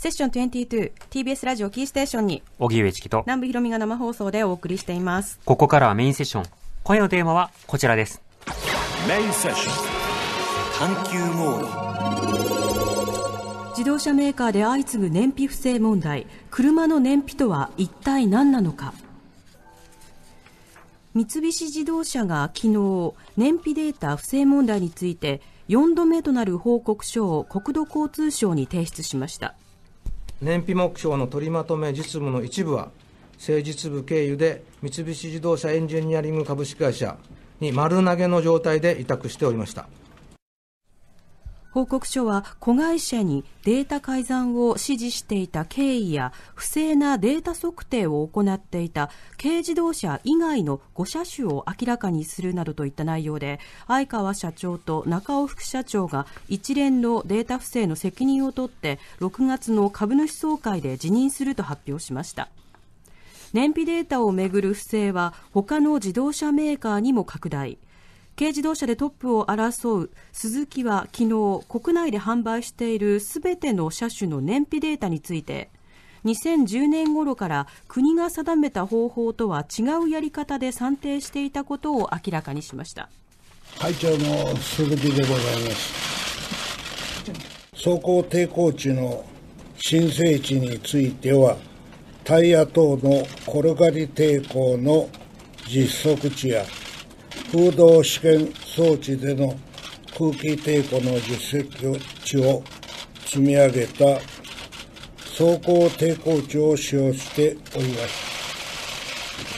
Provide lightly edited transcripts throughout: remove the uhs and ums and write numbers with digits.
セッション22 TBS ラジオキーステーションに荻上チキと南部ひろみが生放送でお送りしています。 ここからはメインセッション。今夜のテーマはこちらです。 メインセッション探求モード。 自動車メーカーで相次ぐ燃費不正問題。車の燃費とは一体何なのか。三菱自動車が昨日、燃費データ不正問題について4度目となる報告書を国土交通省に提出しました。 燃費目標の取りまとめ実務の一部は政実部経由で三菱自動車エンジニアリング株式会社に丸投げの状態で委託しておりました。 報告書は子会社にデータ改ざんを指示していた経緯や不正なデータ測定を行っていた軽自動車以外の5車種を明らかにするなどといった内容で、相川社長と中尾副社長が一連のデータ不正の責任を取って6月の株主総会で辞任すると発表しました。燃費データをめぐる不正は他の自動車メーカーにも拡大。軽自動車でトップを争うスズキは昨日、国内で販売しているすべての車種の燃費データについて2010年頃から国が定めた方法とは違うやり方で算定していたことを明らかにしました。 会長の鈴木でございます。走行抵抗値の申請値については、タイヤ等の転がり抵抗の実測値や風洞試験装置での空気抵抗の実績値を積み上げた走行抵抗値を使用しております。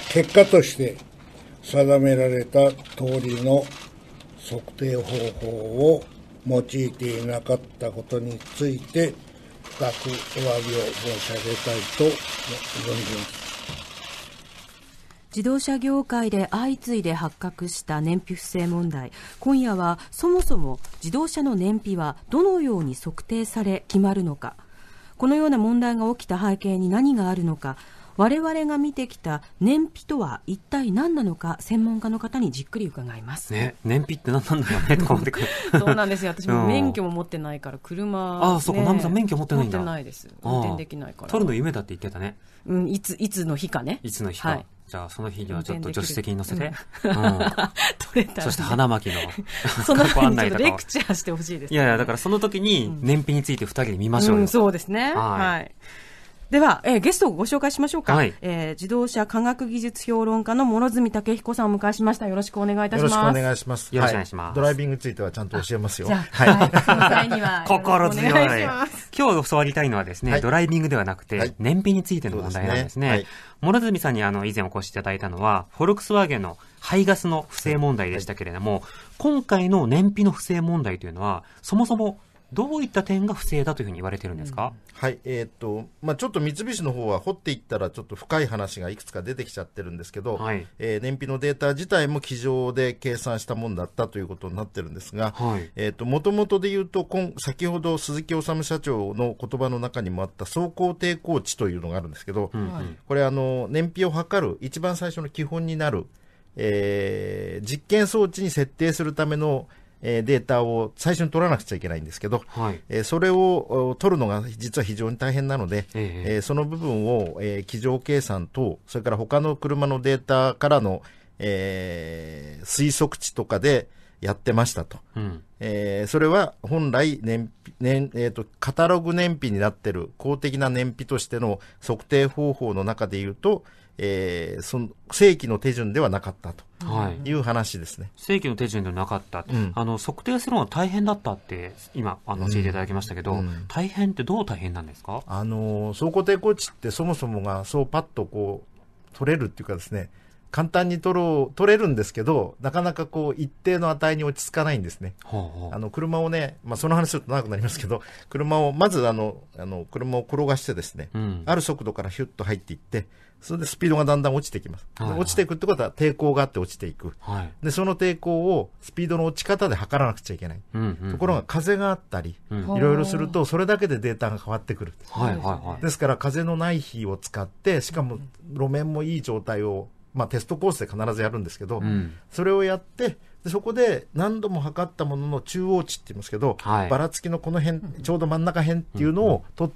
結果として定められた通りの測定方法を用いていなかったことについて深くお詫びを申し上げたいと存じます。 自動車業界で相次いで発覚した燃費不正問題。今夜はそもそも自動車の燃費はどのように測定され決まるのか、このような問題が起きた背景に何があるのか、我々が見てきた燃費とは一体何なのか、専門家の方にじっくり伺います、 ね、燃費って何なんだろうねとか思ってくるそうなんですよ。私も免許も持ってないから車、ね、 そうか、ナムさん免許持ってないんだ。 持ってないです。運転できないから。 取るの夢だって言ってたね。 いつの日かね。 いつの日か、はい、じゃあその日にはちょっと助手席に乗せて、 取れたら、ね、 そして花巻のその日にちょっとレクチャーしてほしいです、ね、 いやだからその時に燃費について2人で見ましょうよ、 そうですね、はい。では、ゲストをご紹介しましょうか、はい。自動車科学技術評論家の諸角武彦さんをお迎えしました。よろしくお願いいたします。 よろしくお願いします。 よろしくお願いします。 ドライビングについてはちゃんと教えますよ。 じゃあ、はい、その際には心強い。今日教わりたいのはですね、はい、ドライビングではなくて、はい、燃費についての問題なんですね。諸角さんに以前お越しいただいたのはフォルクスワーゲンの排ガスの不正問題でしたけれども、今回の燃費の不正問題というのはそもそもどういった点が不正だというふうに言われているんですか？ はい、ちょっと三菱の方は掘っていったらちょっと深い話がいくつか出てきちゃってるんですけど、はい、燃費のデータ自体も机上で計算したものだったということになってるんですが、もともとで言うと先ほど鈴木治社長の言葉の中にもあった走行抵抗値というのがあるんですけど、これ燃費を測る一番最初の基本になる、実験装置に設定するためのデータを最初に取らなくちゃいけないんですけど、それを取るのが実は非常に大変なので、その部分を、机上計算と、それから他の車のデータからの、推測値とかでやってましたと。それは本来カタログ燃費になっている公的な燃費としての測定方法の中でいうと、その正規の手順ではなかったという話ですね。 正規の手順ではなかった、測定するのは大変だったって今教えていただきましたけど、大変ってどう大変なんですか？ 走行抵抗値ってそもそもがそうパッとこう取れるっていうかですね、簡単に取れるんですけど、なかなか一定の値に落ち着かないんですね。車をね、その話すると長くなりますけど、車をまず車を転がしてですね、ある速度からヒュッと入っていって、それでスピードがだんだん落ちてきます。落ちていくってことは抵抗があって落ちていく。で、その抵抗をスピードの落ち方で測らなくちゃいけない。ところが風があったり、いろいろすると、それだけでデータが変わってくる。ですから風のない日を使って、しかも路面もいい状態をテストコースで必ずやるんですけど、それをやって、でそこで何度も測ったものの中央値って言いますけど、ばらつきのこの辺、ちょうど真ん中辺っていうのを取って、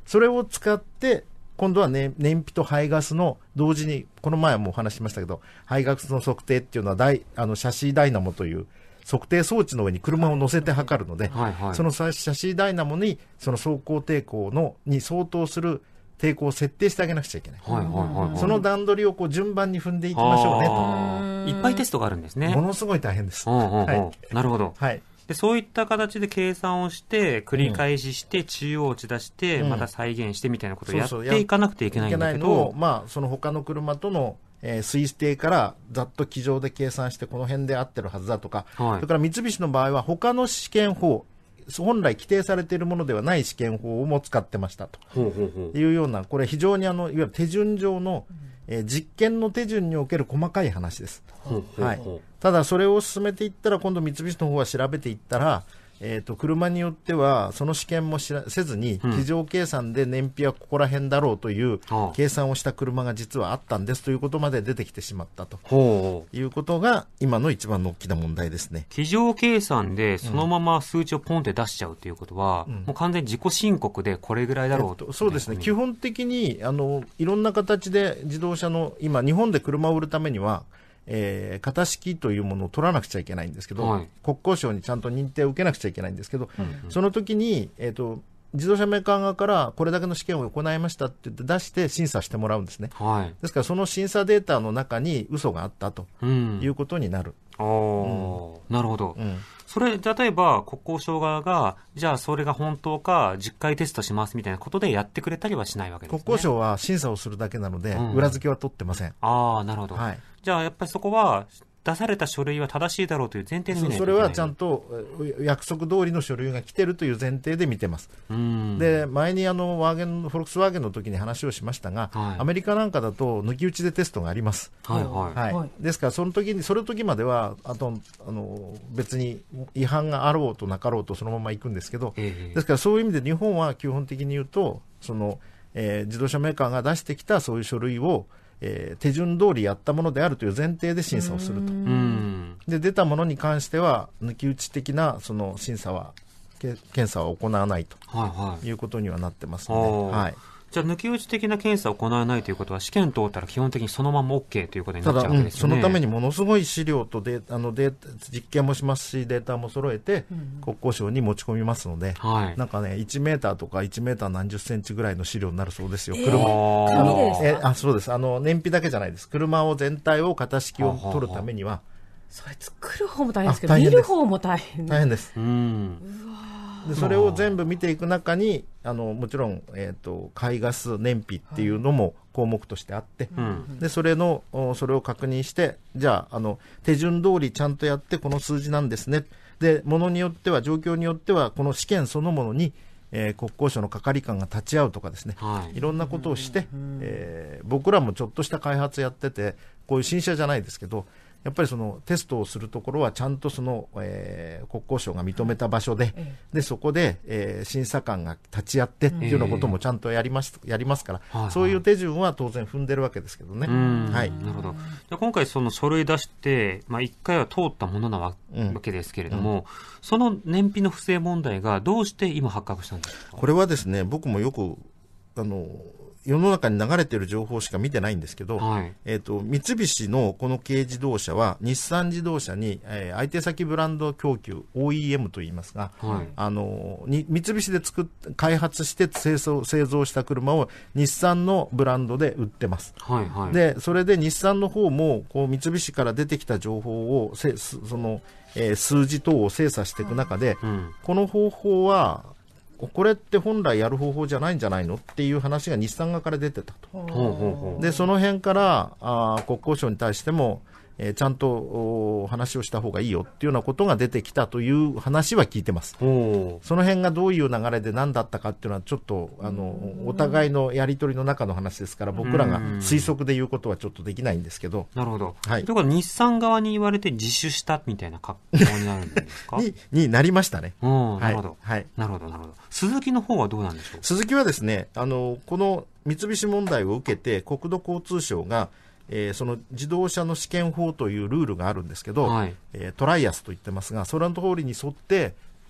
それを使って今度は、燃費と排ガスの同時に、この前もお話ししましたけど、排ガスの測定っていうのはシャシーダイナモという測定装置の上に車を乗せて測るので、そのシャシーダイナモにその走行抵抗に相当する抵抗を設定してあげなくちゃいけない。その段取りを順番に踏んでいきましょうねと。いっぱいテストがあるんですね。 ものすごい大変です。 なるほど。 はい。 でそういった形で計算をして繰り返しして中央値出してまた再現してみたいなことをやっていかなくてはいけないんだけど、 その他の車との推定からざっと机上で計算してこの辺で合ってるはずだとか、それから三菱の場合は他の試験法、本来規定されているものではない試験法も使ってましたというような、これ非常にいわゆる手順上の実験の手順における細かい話です。ただそれを進めていったら今度三菱の方は調べていったら、車によってはその試験もせずに机上計算で燃費はここら辺だろうという計算をした車が実はあったんですということまで出てきてしまったということが今の一番の大きな問題ですね。 机上計算でそのまま数値をポンって出しちゃうということは、もう完全に自己申告でこれぐらいだろうと、 そうですね。基本的にいろんな形で自動車の今日本で車を売るためには型式というものを取らなくちゃいけないんですけど、国交省にちゃんと認定を受けなくちゃいけないんですけど、その時に、自動車メーカー側からこれだけの試験を行いましたって言って出して審査してもらうんですね。ですからその審査データの中に嘘があったということになる。 なるほど。それ、例えば国交省側がじゃあそれが本当か10回テストしますみたいなことでやってくれたりはしないわけですね。 国交省は審査をするだけなので、裏付けは取ってません。 なるほど。じゃあやっぱりそこは出された書類は正しいだろうという前提で見ないといけない。 それはちゃんと約束通りの書類が来てるという前提で見てます。で、前にフォルクスワーゲンの時に話をしましたが、アメリカなんかだと抜き打ちでテストがあります。ですからその時までは別に違反があろうとなかろうとそのまま行くんですけど、ですからそういう意味で日本は基本的に言うと自動車メーカーが出してきたそういう書類を手順通りやったものであるという前提で審査をすると。で、出たものに関しては抜き打ち的なその審査は検査は行わないということにはなってますので、 じゃあ抜き打ち的な検査を行わないということは試験通ったら基本的にそのまま OK ということになっちゃうわけですよね。 そのためにものすごい資料と実験もしますしデータも揃えて国交省に持ち込みますので、なんかね1メーターとか1メーター何十センチぐらいの資料になるそうですよ。 紙でですか？ そうです。燃費だけじゃないです。車を全体を型式を取るためにはそれ作る方も大変ですけど見る方も大変です。でそれを全部見ていく中にもちろん、排ガス燃費っていうのも項目としてあって、でそれを確認してじゃあ手順通りちゃんとやってこの数字なんですね。でものによっては状況によってはこの試験そのものに、国交省の係官が立ち会うとかですね、いろんなことをして、僕らもちょっとした開発やっててこういう新車じゃないですけどやっぱりそのテストをするところはちゃんと国交省が認めた場所で、そこで、審査官が立ち会ってっていうようなこともちゃんとやりますから、そういう手順は当然踏んでるわけですけどね。 なるほど。じゃあ今回その書類出して、1回は通ったものなわけですけれども、その燃費の不正問題がどうして今発覚したんですか？ これはですね、僕もよく世の中に流れている情報しか見てないんですけど、三菱のこの軽自動車は日産自動車に、相手先ブランド供給 OEM といいますが、三菱で開発して製造した車を日産のブランドで売ってます。でそれで日産の方も三菱から出てきた情報を数字等を精査していく中で、この方法はこれって本来やる方法じゃないんじゃないのっていう話が日産側から出てたと。でその辺から国交省に対しても、ちゃんと話をした方がいいよっていうようなことが出てきたという話は聞いてます。その辺がどういう流れで何だったかっていうのはちょっとお互いのやり取りの中の話ですから僕らが推測で言うことはちょっとできないんですけど。 なるほど。ということは日産側に言われて自首したみたいな格好になるんですか？ になりましたね。 なるほど。なるほど。スズキの方はどうなんでしょう？ スズキはですね、この三菱問題を受けて国土交通省がその自動車の試験法というルールがあるんですけど、トライアスと言ってますがそれの通りに沿って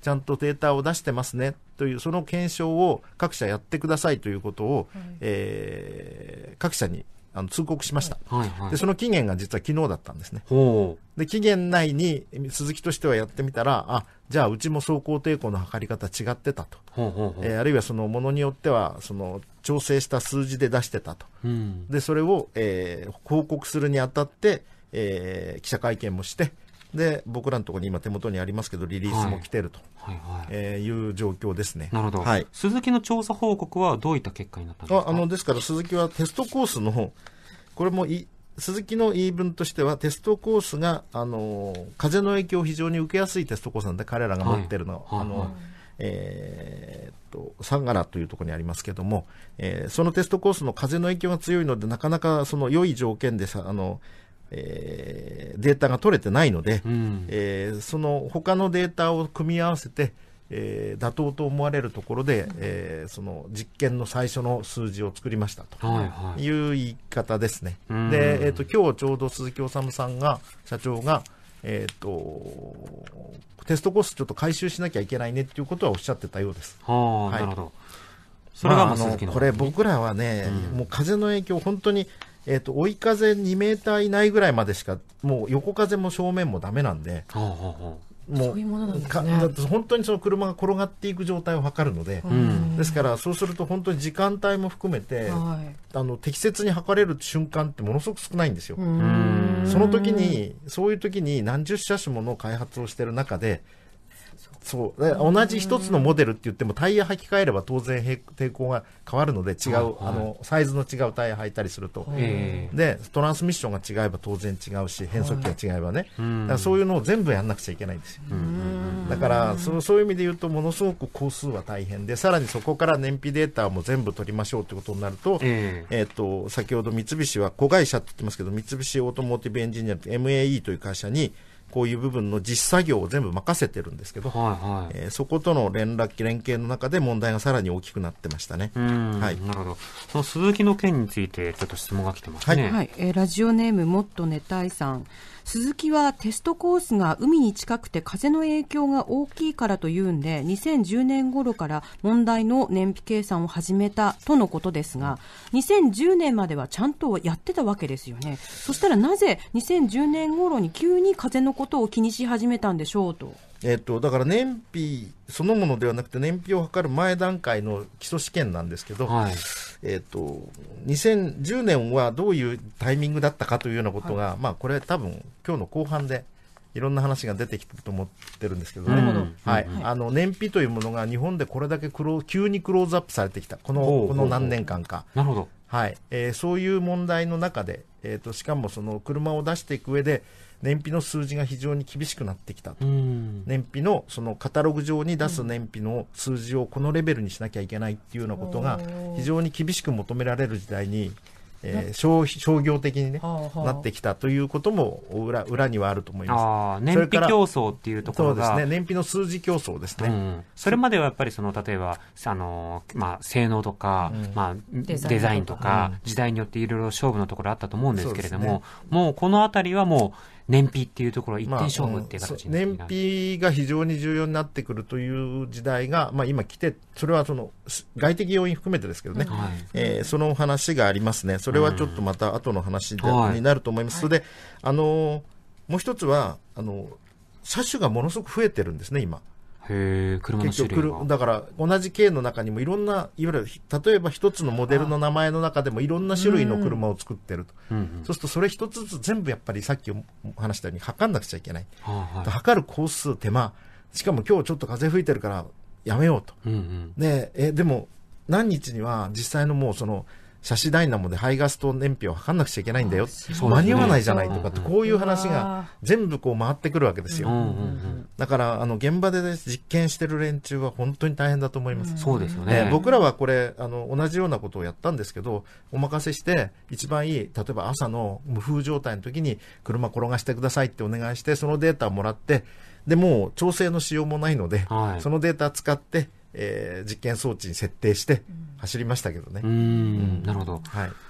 ちゃんとデータを出してますねという、その検証を各社やってくださいということを、各社に通告しました、でその期限が実は昨日だったんですね。で期限内にスズキとしてはやってみたら、じゃあうちも走行抵抗の測り方違ってたと、あるいはそのものによってはその調整した数字で出してたと、でそれを、報告するにあたって、記者会見もして、で僕らのところに今手元にありますけどリリースも来てると、いう状況ですね。 なるほど、スズキの調査報告はどういった結果になったんですか？ ですからスズキはテストコースのこれもスズキの言い分としてはテストコースが風の影響を非常に受けやすいテストコースなんで、彼らが持ってるのは、サンガラというところにありますけども、そのテストコースの風の影響が強いのでなかなかその良い条件でデータが取れてないので、その他のデータを組み合わせて、妥当と思われるところで、その実験の最初の数字を作りましたという言い方ですね。で、今日ちょうど鈴木治さんが社長が、テストコースちょっと回収しなきゃいけないねっていうことはおっしゃってたようです。 なるほど。それが鈴木の、 これ僕らはね、もう風の影響本当に追い風2メーター以内ぐらいまでしか、もう横風も正面もダメなんで、もうだって本当にその車が転がっていく状態を測るので、ですからそうすると本当に時間帯も含めて、適切に測れる瞬間ってものすごく少ないんですよ。その時にそういう時に何十車種もの開発をしている中で、そう同じ一つのモデルって言ってもタイヤ履き替えれば当然抵抗が変わるので違う、サイズの違うタイヤ履いたりすると、でトランスミッションが違えば当然違うし、変速機が違えばね、だからそういうのを全部やんなくちゃいけないんですよ。だからそういう意味で言うとものすごく工数は大変で、さらにそこから燃費データも全部取りましょうということになると、先ほど三菱は子会社って言ってますけど、三菱オートモーティブエンジニアって MAE という会社にこういう部分の実作業を全部任せてるんですけど、そことの連携の中で問題がさらに大きくなってましたね。 なるほど。その鈴木の件についてちょっと質問が来てますね。 ラジオネームもっと寝たいさん、鈴木はテストコースが海に近くて風の影響が大きいからというんで2010年頃から問題の燃費計算を始めたとのことですが、2010年まではちゃんとやってたわけですよね。そしたらなぜ2010年頃に急に風のことを気にし始めたんでしょうと。 だから燃費そのものではなくて燃費を測る前段階の基礎試験なんですけど、2010年はどういうタイミングだったかというようなことが、これ多分今日の後半でいろんな話が出てきてると思ってるんですけどね。燃費というものが日本でこれだけ急にクローズアップされてきたこの何年間か。 なるほど。 そういう問題の中で、しかもその車を出していく上で燃費の数字が非常に厳しくなってきたと。燃費のそのカタログ上に出す燃費の数字をこのレベルにしなきゃいけないっていうようなことが非常に厳しく求められる時代に、商業的に、なってきたということも裏にはあると思います。 燃費競争っていうところが、 そうですね、燃費の数字競争ですね。 それまではやっぱり例えば性能とか、デザインとか、時代によっていろいろ勝負のところあったと思うんですけれども、もうこのあたりはもう燃費っていうところ一点勝負っていう形になって燃費が非常に重要になってくるという時代が、今来て、それはその外的要因含めてですけどね、その話がありますね。それはちょっとまた後の話になると思います。それでもう一つは車種がものすごく増えてるんですね今。 車の種類がだから同じ系の中にもいろんな、いわゆる例えば一つのモデルの名前の中でもいろんな種類の車を作ってると、そうするとそれ一つずつ全部やっぱりさっき話したように測んなくちゃいけない、測る工数手間、しかも今日ちょっと風吹いてるからやめようと、でも何日には実際のもうそのシャシダイナモで排ガスと燃費を測んなくちゃいけないんだよ、間に合わないじゃないとかって、こういう話が全部こう回ってくるわけですよ。だから現場で、実験してる連中は本当に大変だと思います。 そうですよね。 僕らはこれ同じようなことをやったんですけど、お任せして一番いい、例えば朝の無風状態の時に車転がしてくださいってお願いして、そのデータをもらって、でもう調整のしようもないので、そのデータ使って実験装置に設定して走りましたけどね。 なるほど。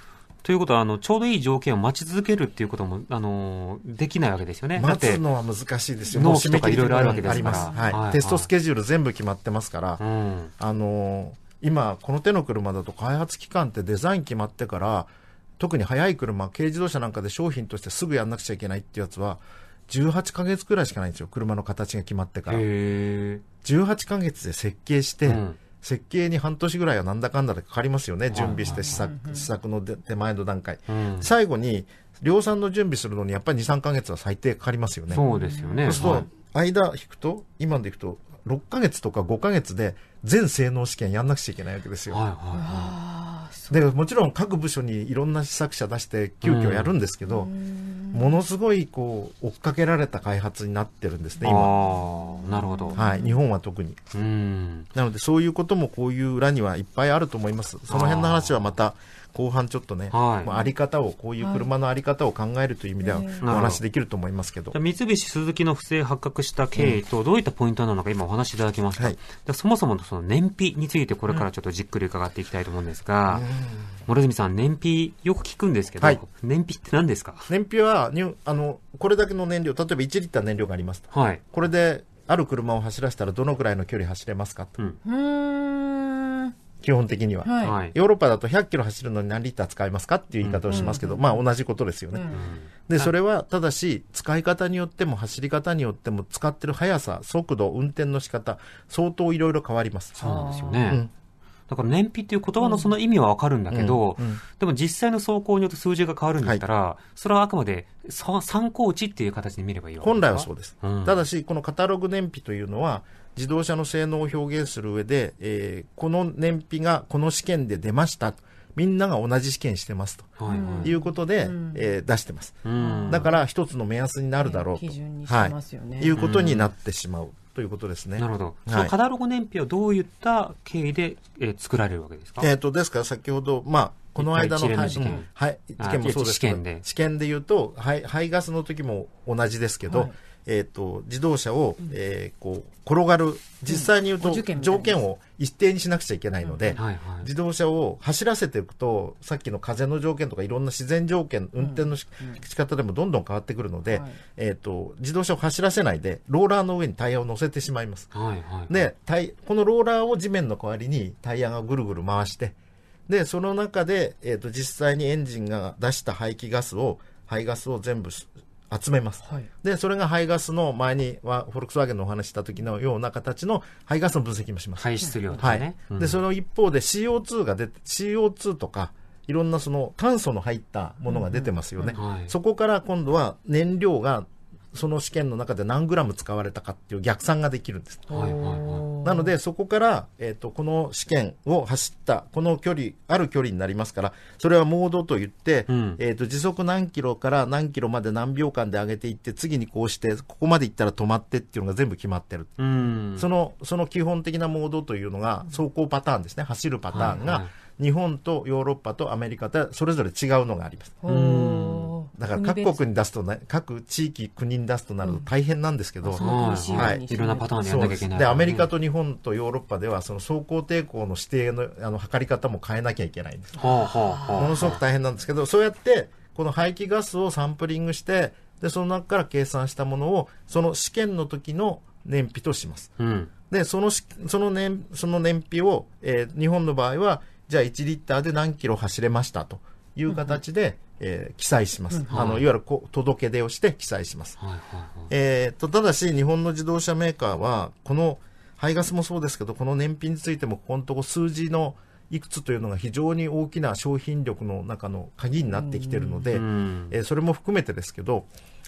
ということはちょうどいい条件を待ち続けるっていうこともできないわけですよね。 待つのは難しいですよ。 納期とかいろいろあるわけですから。 はい。テストスケジュール全部決まってますから、今この手の車だと開発期間ってデザイン決まってから、特に速い車、軽自動車なんかで商品としてすぐやんなくちゃいけないっていうやつは18ヶ月くらいしかないんですよ。車の形が決まってから。18ヶ月で設計して、設計に半年ぐらいはなんだかんだでかかりますよね。準備して試作の手前の段階。最後に量産の準備するのにやっぱり2、3ヶ月は最低かかりますよね。 そうですよね。 そうすると、間引くと、今でいくと6ヶ月とか5ヶ月で全性能試験やんなくちゃいけないわけですよ。でもちろん各部署にいろんな試作車出して急遽やるんですけど、ものすごい追っかけられた開発になってるんですね、今。 なるほど。 はい、日本は特に。なのでそういうこともこういう裏にはいっぱいあると思います。その辺の話はまた後半ちょっとね、あり方を、こういう車のあり方を考えるという意味ではお話できると思いますけど。 三菱鈴木の不正発覚した経緯とどういったポイントなのか今お話しいただきました。そもそものその燃費についてこれからちょっとじっくり伺っていきたいと思うんですが、諸角さん、燃費よく聞くんですけど、燃費って何ですか？ 燃費はこれだけの燃料、例えば1リッター燃料がありますと。これである車を走らせたらどのくらいの距離走れますかと。基本的には、ヨーロッパだと100キロ走るのに何リッター使いますかっていう言い方をしますけど、同じことですよね。で、それはただし使い方によっても走り方によっても使ってる速さ、速度、運転の仕方、相当いろいろ変わります。 そうなんですよね。だから燃費っていう言葉のその意味はわかるんだけど、でも実際の走行によって数字が変わるんだったら、それはあくまで参考値っていう形で見ればいいわけですか？ 本来はそうです。ただし、このカタログ燃費というのは、自動車の性能を表現する上で、この燃費がこの試験で出ました。みんなが同じ試験してますということで、出してます。だから一つの目安になるだろうと、いうことになってしまうということですね。 なるほど。そのカタログ燃費はどういった経緯で、作られるわけですか？ ですから先ほど、この間の試験もそうですけど、試験で言うと、排ガスの時も同じですけど、自動車を、転がる、実際に言うと条件を一定にしなくちゃいけないので、自動車を走らせていくと、さっきの風の条件とかいろんな自然条件、運転の仕方でもどんどん変わってくるので、自動車を走らせないで、ローラーの上にタイヤを乗せてしまいます。で、このローラーを地面の代わりにタイヤがぐるぐる回して、で、その中で、実際にエンジンが出した排ガスを全部集めます。で、それが排ガスの前には、フォルクスワーゲンのお話した時のような形の排ガスの分析もします。 排出量ですね。 で、その一方で CO2 が出て、CO2 とか、いろんなその炭素の入ったものが出てますよね。そこから今度は燃料がその試験の中で何グラム使われたかっていう逆算ができるんです。なので、そこから、この試験を走った、この距離、ある距離になりますから、それはモードといって、時速何キロから何キロまで何秒間で上げていって、次にこうして、ここまで行ったら止まってっていうのが全部決まってる。その基本的なモードというのが、走行パターンですね。走るパターンが、日本とヨーロッパとアメリカでそれぞれ違うのがあります。だから各国に出すとね、各地域、国に出すとなると大変なんですけど、 いろんなパターンでやらなきゃいけない。 で、アメリカと日本とヨーロッパでは、その走行抵抗の指定の測り方も変えなきゃいけないんです。ものすごく大変なんですけど、そうやって、この排気ガスをサンプリングして、で、その中から計算したものを、その試験の時の燃費とします。で、その燃費を、日本の場合は、じゃあ1リッターで何キロ走れましたという形で、記載します。いわゆる届け出をして記載します。ただし、日本の自動車メーカーは、この排ガスもそうですけど、この燃費についても、ここのとこ数字のいくつというのが非常に大きな商品力の中の鍵になってきているので、それも含めてですけど、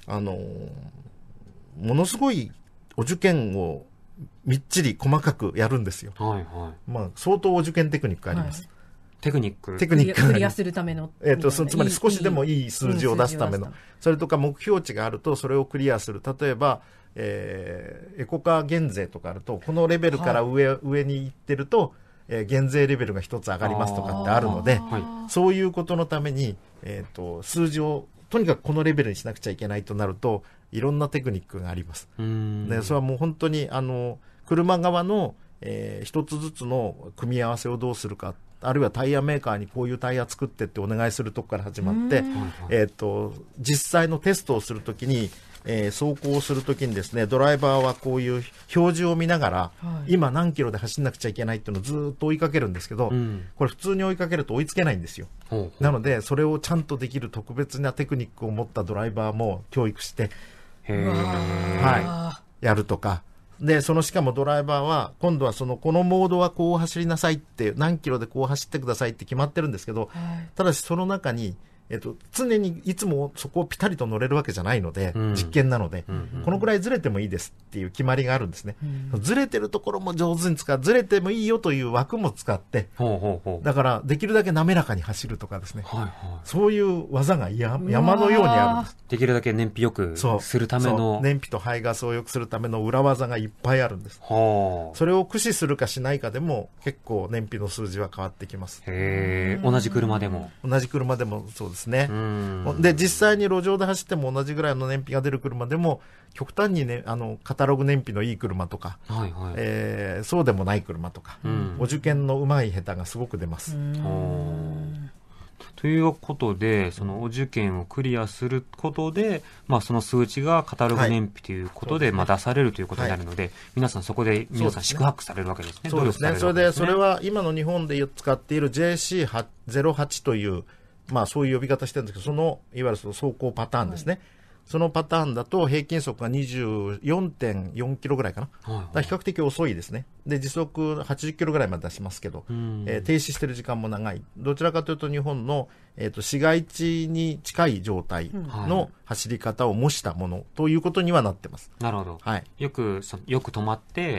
ものすごいお受験をみっちり細かくやるんですよ。相当お受験テクニックあります。 テクニッククリアするための。 つまり少しでもいい数字を出すための。それとか目標値があるとそれをクリアする。例えば、エコカー減税とかあると、このレベルから上に行ってると、減税レベルが一つ上がりますとかってあるので、そういうことのために、数字をとにかくこのレベルにしなくちゃいけないとなると、いろんなテクニックがあります。で、それはもう本当に車側の、一つずつの組み合わせをどうするか、 あるいはタイヤメーカーにこういうタイヤ作ってってお願いするとこから始まって、実際のテストをするときに、走行するときにですね、ドライバーはこういう表示を見ながら、今何キロで走んなくちゃいけないっていうのをずっと追いかけるんですけど、これ普通に追いかけると追いつけないんですよ。なのでそれをちゃんとできる特別なテクニックを持ったドライバーも教育して、やるとかで、しかもドライバーは今度はこのモードはこう走りなさいって、何キロでこう走ってくださいって決まってるんですけど、ただしその中に常にいつもそこをピタリと乗れるわけじゃないので、実験なので、このくらいずれてもいいですっていう決まりがあるんですね。ずれてるところも上手に使う、ずれてもいいよという枠も使って、だからできるだけ滑らかに走るとかですね、そういう技が山のようにあるんです。 できるだけ燃費よくするための、 燃費と排ガスを良くするための裏技がいっぱいあるんです。それを駆使するかしないかでも結構燃費の数字は変わってきます。 同じ車でもそうですね。で、実際に路上で走っても同じぐらいの燃費が出る車でも、極端にね、カタログ燃費のいい車とか、そうでもない車とか、お受験のうまい下手がすごく出ます。 ということで、そのお受験をクリアすることで、その数値がカタログ燃費ということで、出されるということになるので、皆さんそこで宿泊されるわけですね。 そうですね。それは今の日本で使っている JC08 という、そういう呼び方してるんですけど、いわゆる走行パターンですね。そのパターンだと平均速が 24.4 キロぐらいかな。だから比較的遅いですね。で、時速80キロぐらいまで出しますけど、停止してる時間も長い。どちらかというと日本の、市街地に近い状態の走り方を模したものということにはなってます。 なるほど。よく止まって、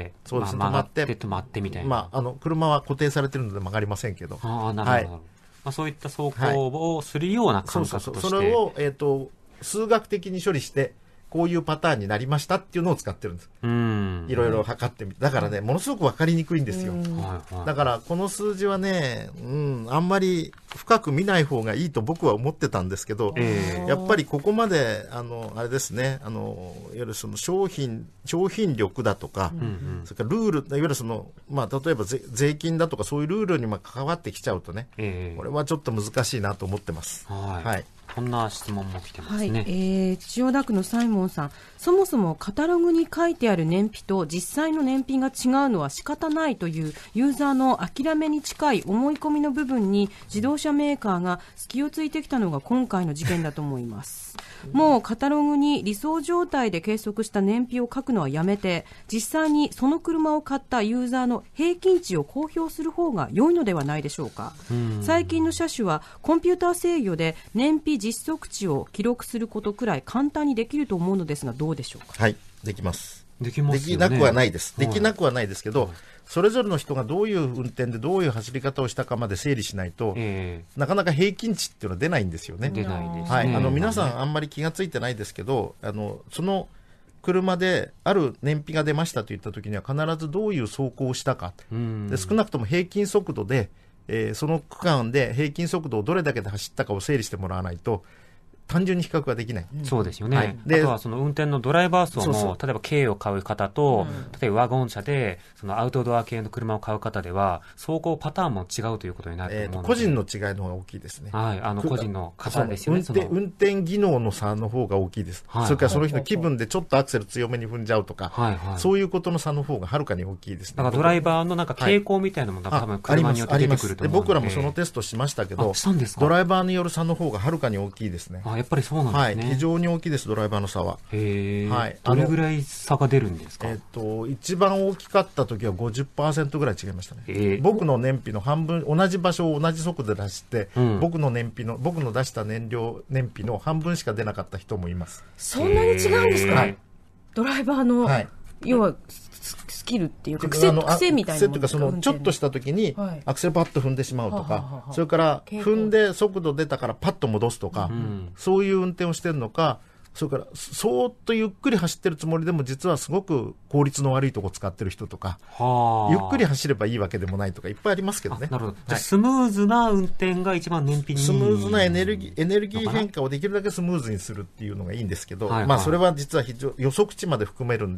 そうですね、 止まってみたいな。 車は固定されてるので曲がりませんけど。 なるほど。そういった走行をするような感覚として、 それを、数学的に処理してこういうパターンになりましたっていうのを使ってるんです。いろいろ測ってみて、だからね、ものすごく分かりにくいんですよ。だからこの数字はね、あんまり深く見ない方がいいと僕は思ってたんですけど、やっぱりここまであれですね、いわゆる商品力だとか、それからルール、いわゆる例えば税金だとかそういうルールに関わってきちゃうとね、これはちょっと難しいなと思ってます。 こんな質問も来てますね。 千代田区のサイモンさん、そもそもカタログに書いてある燃費と実際の燃費が違うのは仕方ないというユーザーの諦めに近い思い込みの部分に自動車メーカーが隙をついてきたのが今回の事件だと思います。もうカタログに理想状態で計測した燃費を書くのはやめて、実際にその車を買ったユーザーの平均値を公表する方が良いのではないでしょうか。最近の車種はコンピューター制御で燃費実測値を記録することくらい簡単にできると思うのですが、どうでしょうか。 できます。 できますよね。 できなくはないです。できなくはないですけど、それぞれの人がどういう運転でどういう走り方をしたかまで整理しないと、なかなか平均値っていうのは出ないんですよね。 出ないですね。 皆さんあんまり気がついてないですけど、その車である燃費が出ましたといったときには必ずどういう走行をしたか、で少なくとも平均速度で、その区間で平均速度をどれだけで走ったかを整理してもらわないと単純に比較はできない。 そうですよね。あとはその運転のドライバー層も、例えば軽を買う方と、例えばワゴン車でそのアウトドア系の車を買う方では走行パターンも違うということになると思うので、 個人の違いの方が大きいですね。 個人の方ですよね。 運転技能の差の方が大きいです。それからその人の気分でちょっとアクセル強めに踏んじゃうとか、そういうことの差の方がはるかに大きいですね。 だからドライバーの傾向みたいなのも多分車によって出てくると思うので、 僕らもそのテストしましたけど、ドライバーによる差の方がはるかに大きいですね。 やっぱりそうなんですね。 非常に大きいです、ドライバーの差は。 どれぐらい差が出るんですか。 一番大きかった時は 50% ぐらい違いましたね。僕の燃費の半分、同じ場所を同じ速度で走って、僕の出した燃費の半分しか出なかった人もいます。 そんなに違うんですか。ドライバーの、要はスキルっていうか癖みたいなもの。 癖というかちょっとした時にアクセルパッと踏んでしまうとか、それから踏んで速度出たからパッと戻すとか、そういう運転をしてるのか、それからそーっとゆっくり走ってるつもりでも実はすごく効率の悪いとこ使ってる人とか、ゆっくり走ればいいわけでもないとかいっぱいありますけどね。 なるほど。じゃあスムーズな運転が一番燃費にいい。 スムーズなエネルギー変化をできるだけスムーズにするっていうのがいいんですけど、それは実は予測値まで含めるんで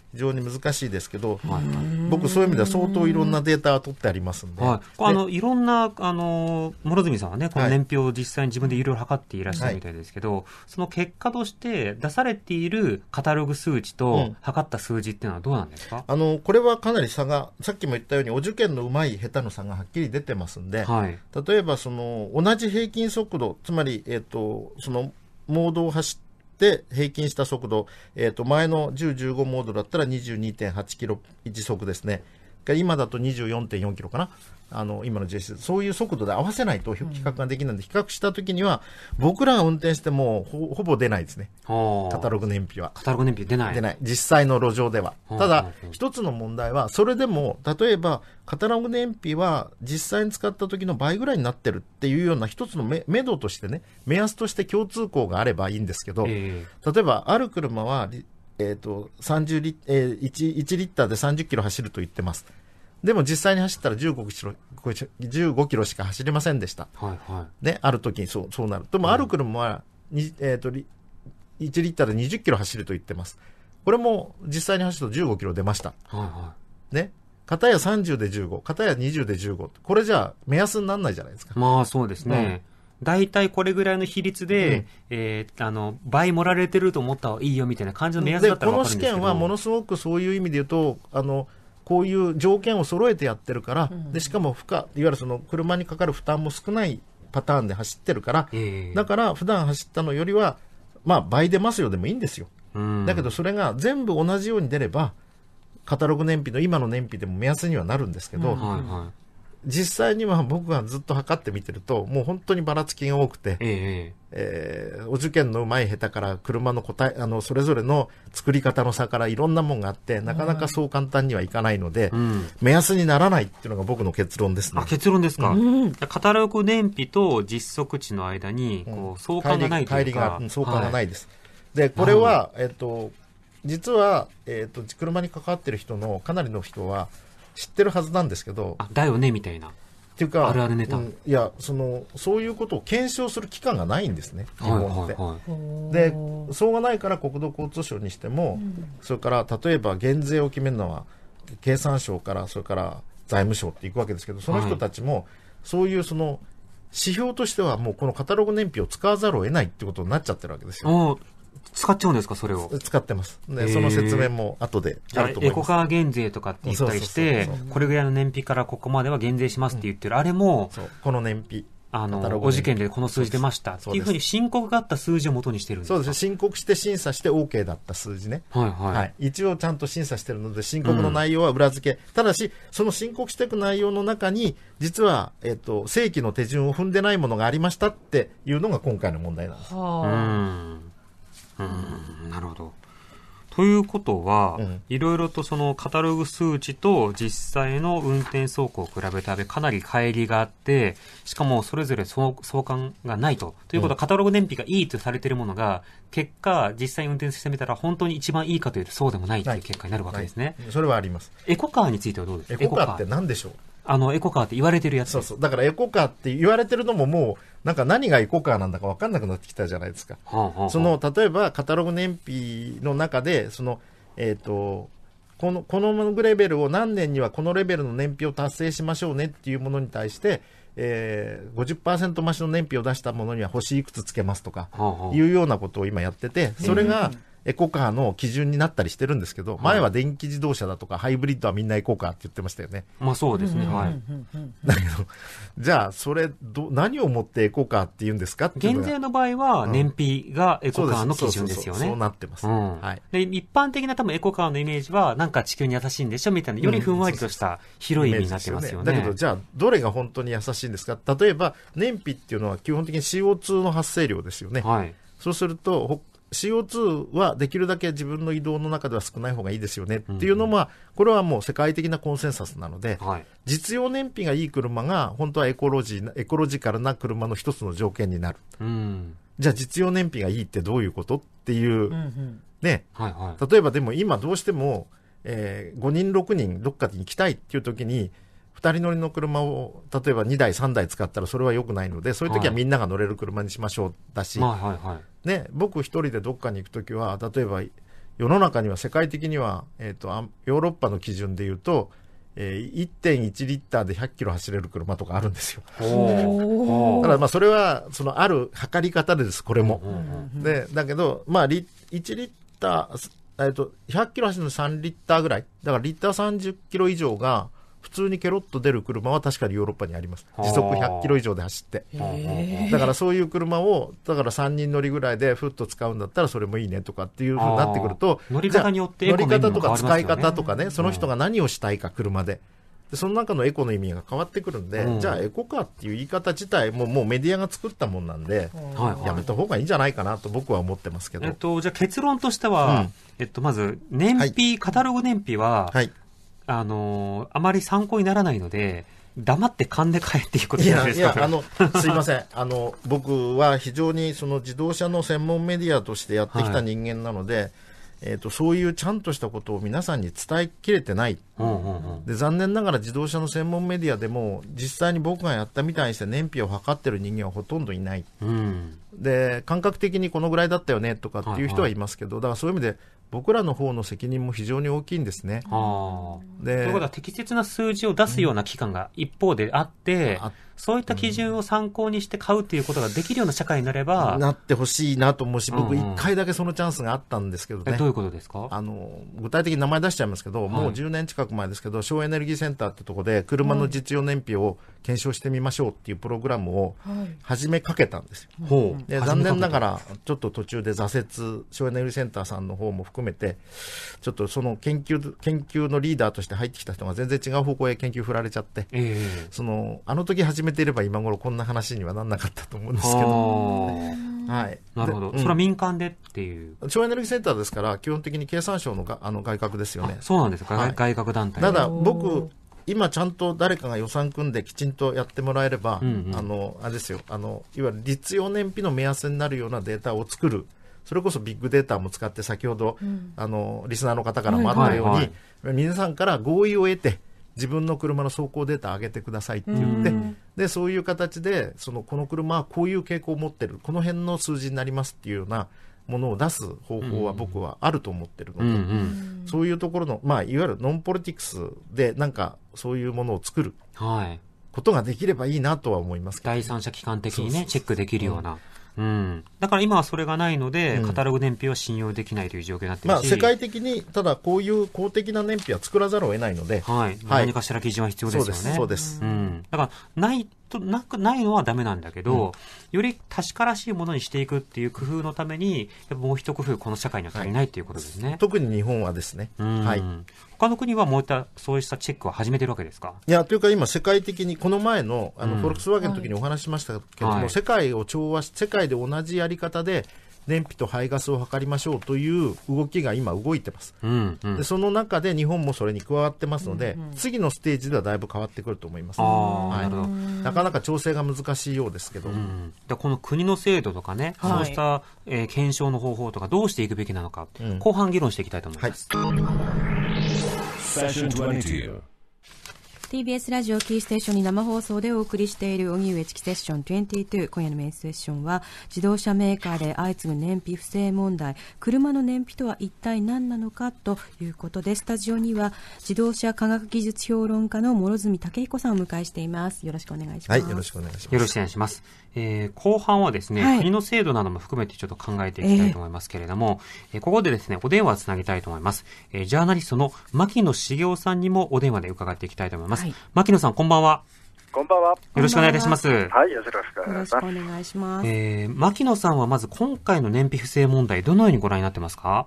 非常に難しいですけど、僕そういう意味では相当いろんなデータを取ってありますんで、 いろんな諸角さんはね、この年表を実際に自分でいろいろ測っていらっしゃるみたいですけど、その結果として出されているカタログ数値と測った数字っていうのはどうなんですか？これはかなり差が、さっきも言ったようにお受験のうまい下手の差がはっきり出てますんで、例えばその同じ平均速度、つまり、そのモードを走ってで平均した速度、前の10、15モードだったら 22.8 キロ1速ですね。今だと 24.4 キロかな。今の JC、そういう速度で合わせないと比較ができないので、比較したときには、僕らが運転してもほぼ出ないですね。カタログ燃費は。 カタログ燃費出ない。 出ない。実際の路上では。ただ、一つの問題は、それでも、例えば、カタログ燃費は実際に使った時の倍ぐらいになってるっていうような一つの目処としてね、目安として共通項があればいいんですけど、例えば、ある車は、1リッターで30キロ走ると言ってます。でも実際に走ったら15キロしか走れませんでした。ね、ある時にそうなる。でもある車は、1リッターで20キロ走ると言ってます。これも実際に走ると15キロ出ました。ね。片や30で15、片や20で15。これじゃあ目安にならないじゃないですか。 まあそうですね。大体これぐらいの比率で、倍盛られてると思った方がいいよみたいな感じの目安だったら分かるんですけど。 この試験はものすごくそういう意味で言うと、こういう条件を揃えてやってるから、でしかもいわゆるその車にかかる負担も少ないパターンで走ってるから、だから普段走ったのよりは、まあ倍出ますよでもいいんですよ。だけどそれが全部同じように出れば、カタログ燃費の今の燃費でも目安にはなるんですけど、実際には僕がずっと測ってみてると、もう本当にばらつきが多くて、お受験のうまい下手から車のそれぞれの作り方の差からいろんなもんがあって、なかなかそう簡単にはいかないので、目安にならないっていうのが僕の結論ですね。 結論ですか。カタログ燃費と実測値の間に、相関がないというか。 相関がないです。で、これは、実は、車に関わってる人の、かなりの人は知ってるはずなんですけど。 だよね、みたいな。 っていうか、 あるあるネタ。 いや、そういうことを検証する機関がないんですね、日本って。で、そうがないから国土交通省にしても、それから例えば減税を決めるのは、経産省から、それから財務省っていくわけですけど、その人たちも、そういう指標としてはもうこのカタログ燃費を使わざるを得ないってことになっちゃってるわけですよ。 使っちゃうんですか、それを。 使ってます。で、その説明も後であると思います。 エコカー減税とかって言ったりして、これぐらいの燃費からここまでは減税しますって言ってる、あれも、 この燃費。 お受験でこの数字出ましたっていうふうに申告があった数字を元にしてるんですか？ そうですね。申告して審査して OK だった数字ね。一応ちゃんと審査してるので、申告の内容は裏付け。ただし、その申告していく内容の中に、実は、正規の手順を踏んでないものがありましたっていうのが今回の問題なんです。 なるほど。ということは、いろいろとそのカタログ数値と実際の運転走行を比べたらかなり乖離があって、しかもそれぞれ相関がないと。ということは、カタログ燃費がいいとされているものが、結果、実際に運転してみたら本当に一番いいかというとそうでもないという結果になるわけですね。 それはあります。 エコカーについてはどうですか？ エコカーって何でしょう？ エコカーって言われてるやつ。 そう。だからエコカーって言われてるのももう、何がエコカーなんだか分かんなくなってきたじゃないですか。例えばカタログ燃費の中で、このレベルを何年にはこのレベルの燃費を達成しましょうねっていうものに対して、50% 増しの燃費を出したものには星いくつつけますとか、いうようなことを今やってて、それが、エコカーの基準になったりしてるんですけど、前は電気自動車だとかハイブリッドはみんなエコカーって言ってましたよね。 まあそうですね。 だけど、じゃあそれ何をもってエコカーって言うんですかっていうのが。 減税の場合は燃費がエコカーの基準ですよね。 そうなってます。 で、一般的な多分エコカーのイメージはなんか地球に優しいんでしょみたいな、よりふんわりとした広い意味になってますよね。 だけど、じゃあどれが本当に優しいんですか？例えば燃費っていうのは基本的に CO2 の発生量ですよね。そうするとCO2 はできるだけ自分の移動の中では少ない方がいいですよねっていうのは、これはもう世界的なコンセンサスなので、実用燃費がいい車が本当はエコロジカルな車の一つの条件になる。じゃあ実用燃費がいいってどういうことっていう、ね。例えばでも今どうしても、5人6人どっかに行きたいっていう時に、2人乗りの車を例えば2台3台使ったらそれは良くないので、そういう時はみんなが乗れる車にしましょうだし、ね、僕一人でどっかに行く時は例えば世の中には世界的には、ヨーロッパの基準でいうと、1.1 リッターで100キロ走れる車とかあるんですよ。だからそれはある測り方です、これも。でだけど、1リッター、100キロ走るの3リッターぐらいだからリッター30キロ以上が普通にケロッと出る車は確かにヨーロッパにあります。時速100キロ以上で走って。だからそういう車を、だから3人乗りぐらいでふっと使うんだったらそれもいいねとかっていう風になってくると、 乗り方によって乗り方とか使い方とかね、その人が何をしたいか車で。その中のエコの意味が変わってくるんで、じゃあエコカーっていう言い方自体もうメディアが作ったもんなんで、やめた方がいいんじゃないかなと僕は思ってますけど。 じゃあ結論としては、まず燃費、カタログ燃費は、あまり参考にならないので、黙って勘で買えっていうことじゃないですか。 すいません。僕は非常に自動車の専門メディアとしてやってきた人間なので、そういうちゃんとしたことを皆さんに伝えきれてない。で、残念ながら自動車の専門メディアでも、実際に僕がやったみたいにして燃費を測ってる人間はほとんどいない。で、感覚的にこのぐらいだったよねとかっていう人はいますけど、だからそういう意味で、僕らの方の責任も非常に大きいんですね。 ということは適切な数字を出すような機関が一方であって、そういった基準を参考にして買うということができるような社会になれば。 なってほしいなと思うし、僕1回だけそのチャンスがあったんですけどね。 どういうことですか？ 具体的に名前出しちゃいますけど、もう10年近く前ですけど、省エネルギーセンターってとこで車の実用燃費を検証してみましょうっていうプログラムを始めかけたんですよ。で、残念ながらちょっと途中で挫折、省エネルギーセンターさんの方も含めて、ちょっとその研究のリーダーとして入ってきた人が全然違う方向へ研究振られちゃって、あの時始めていれば今頃こんな話にはならなかったと思うんですけど、 なるほど。それは民間でっていう。 省エネルギーセンターですから、基本的に経産省の外郭ですよね。 そうなんですか、外郭団体。 ただ僕、今ちゃんと誰かが予算組んできちんとやってもらえれば、あれですよ、いわゆる実用燃費の目安になるようなデータを作る。それこそビッグデータも使って先ほど、リスナーの方からもあったように、皆さんから合意を得て、自分の車の走行データ上げてくださいって言って、で、そういう形で、この車はこういう傾向を持ってる、この辺の数字になりますっていうようなものを出す方法は僕はあると思ってるので、そういうところの、いわゆるノンポリティクスでなんかそういうものを作ることができればいいなとは思いますけど、 第三者機関的にね、チェックできるような。だから今はそれがないので、カタログ燃費を信用できないという状況になっているし、 世界的にただこういう公的な燃費は作らざるを得ないので、 何かしら基準は必要ですよね。 そうです。 だからないのはダメなんだけど、より確からしいものにしていくっていう工夫のために、やっぱもう一工夫この社会には足りないっていうことですね。 特に日本はですね。 他の国はもうそうしたチェックを始めてるわけですか？ いや、というか今世界的に、この前のフォルクスワーゲンの時にお話しましたけども、世界を調和し、世界で同じやり方で燃費と排ガスを測りましょうという動きが今動いてます。で、その中で日本もそれに加わってますので、次のステージではだいぶ変わってくると思います。なかなか調整が難しいようですけど。 この国の制度とかね、そうした、検証の方法とかどうしていくべきなのか、後半議論していきたいと思います。 TBS ラジオキーステーションに生放送でお送りしている荻上チキセッション22。今夜のメインセッションは、自動車メーカーで相次ぐ燃費不正問題、車の燃費とは一体何なのかということで、スタジオには自動車科学技術評論家の諸角武彦さんをお迎えしています。よろしくお願いします。 よろしくお願いします。 よろしくお願いします。後半はですね、国の制度なども含めてちょっと考えていきたいと思いますけれども、ここでですね、お電話をつなぎたいと思います。ジャーナリストの牧野茂雄さんにもお電話で伺っていきたいと思います。牧野さん、こんばんは。 こんばんは。よろしくお願いいたします。 よろしくお願いします。 牧野さんはまず今回の燃費不正問題、どのようにご覧になってますか？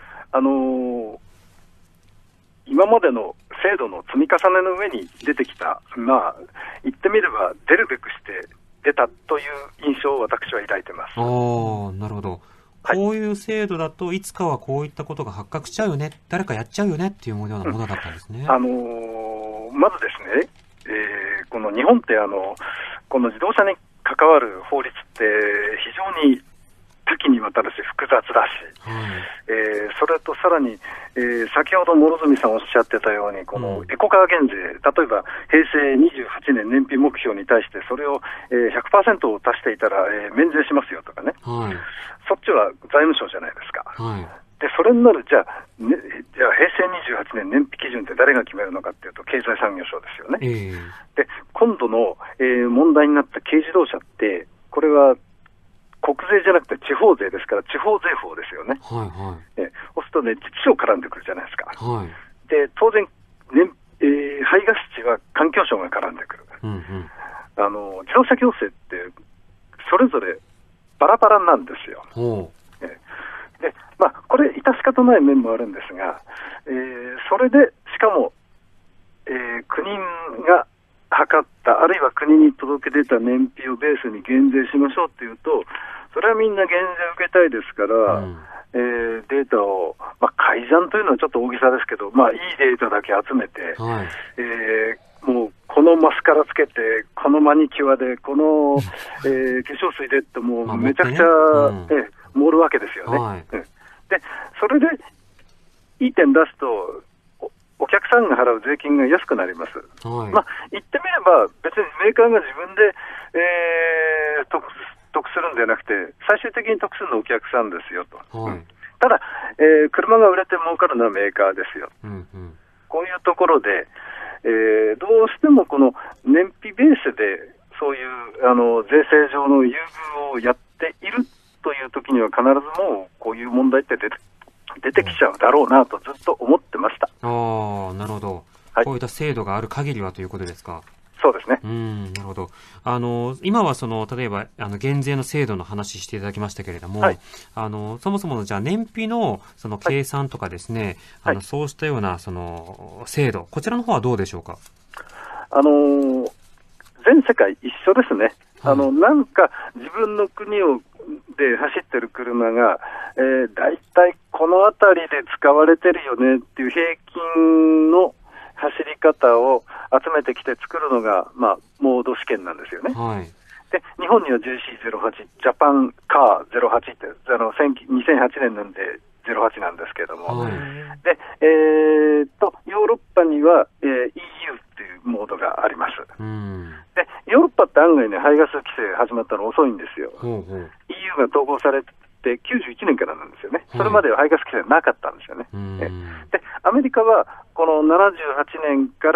今までの制度の積み重ねの上に出てきた、言ってみれば出るべくして出たという印象を私は抱いてます。 なるほど。こういう制度だといつかはこういったことが発覚しちゃうよね、誰かやっちゃうよねっていうようなものだったんですね。 まずですね、この日本ってこの自動車に関わる法律って非常に多岐にわたるし複雑だし、それとさらに、先ほど諸角さんおっしゃってたように、このエコカー減税、例えば平成28年燃費目標に対してそれを、100% を足していたら、免税しますよとかね、そっちは財務省じゃないですか。 でそれになる、じゃあ平成28年燃費基準って誰が決めるのかっていうと経済産業省ですよね。で今度の、問題になった軽自動車って、これは国税じゃなくて地方税ですから、地方税法ですよね。そうするとね、自治省絡んでくるじゃないですか。で当然、排ガス値は環境省が絡んでくる。自動車行政ってそれぞれバラバラなんですよ。でこれ、致し方ない面もあるんですが、それでしかも、国が測った、あるいは国に届け出た燃費をベースに減税しましょうっていうと、それはみんな減税を受けたいですから、データを、改ざんというのはちょっと大げさですけど、いいデータだけ集めて、もうこのマスカラつけて、このマニキュアで、この、化粧水でって、もうめちゃくちゃ、盛るわけですよね。でそれでいい点出すと、お客さんが払う税金が安くなります。言ってみれば、別にメーカーが自分で、得するんじゃなくて、最終的に得するのはお客さんですよと。ただ、車が売れて儲かるのはメーカーですよ。こういうところで、どうしてもこの燃費ベースでそういう税制上の優遇をやっているという時には、必ずもうこういう問題って出てきちゃうだろうなとずっと思ってました。 なるほど、こういった制度がある限りはということですか。 そうですね。 なるほど。今は例えば減税の制度の話していただきましたけれども、そもそものじゃあ燃費の計算とかですね、そうしたような制度、こちらの方はどうでしょうか。 全世界一緒ですね。なんか自分の国で走ってる車が、だいたいこの辺りで使われてるよねっていう平均の走り方を集めてきて作るのが、モード試験なんですよね。で日本には JC08、ジャパンカー08って2008年なんで08なんですけれども、でヨーロッパには、EU っていうモードがあります。でヨーロッパって案外ね、排ガス規制始まったの遅いんですよ。EU が統合されて91年からなんですよね。それまでは排ガス規制なかったんですよね。でアメリカはこの78年から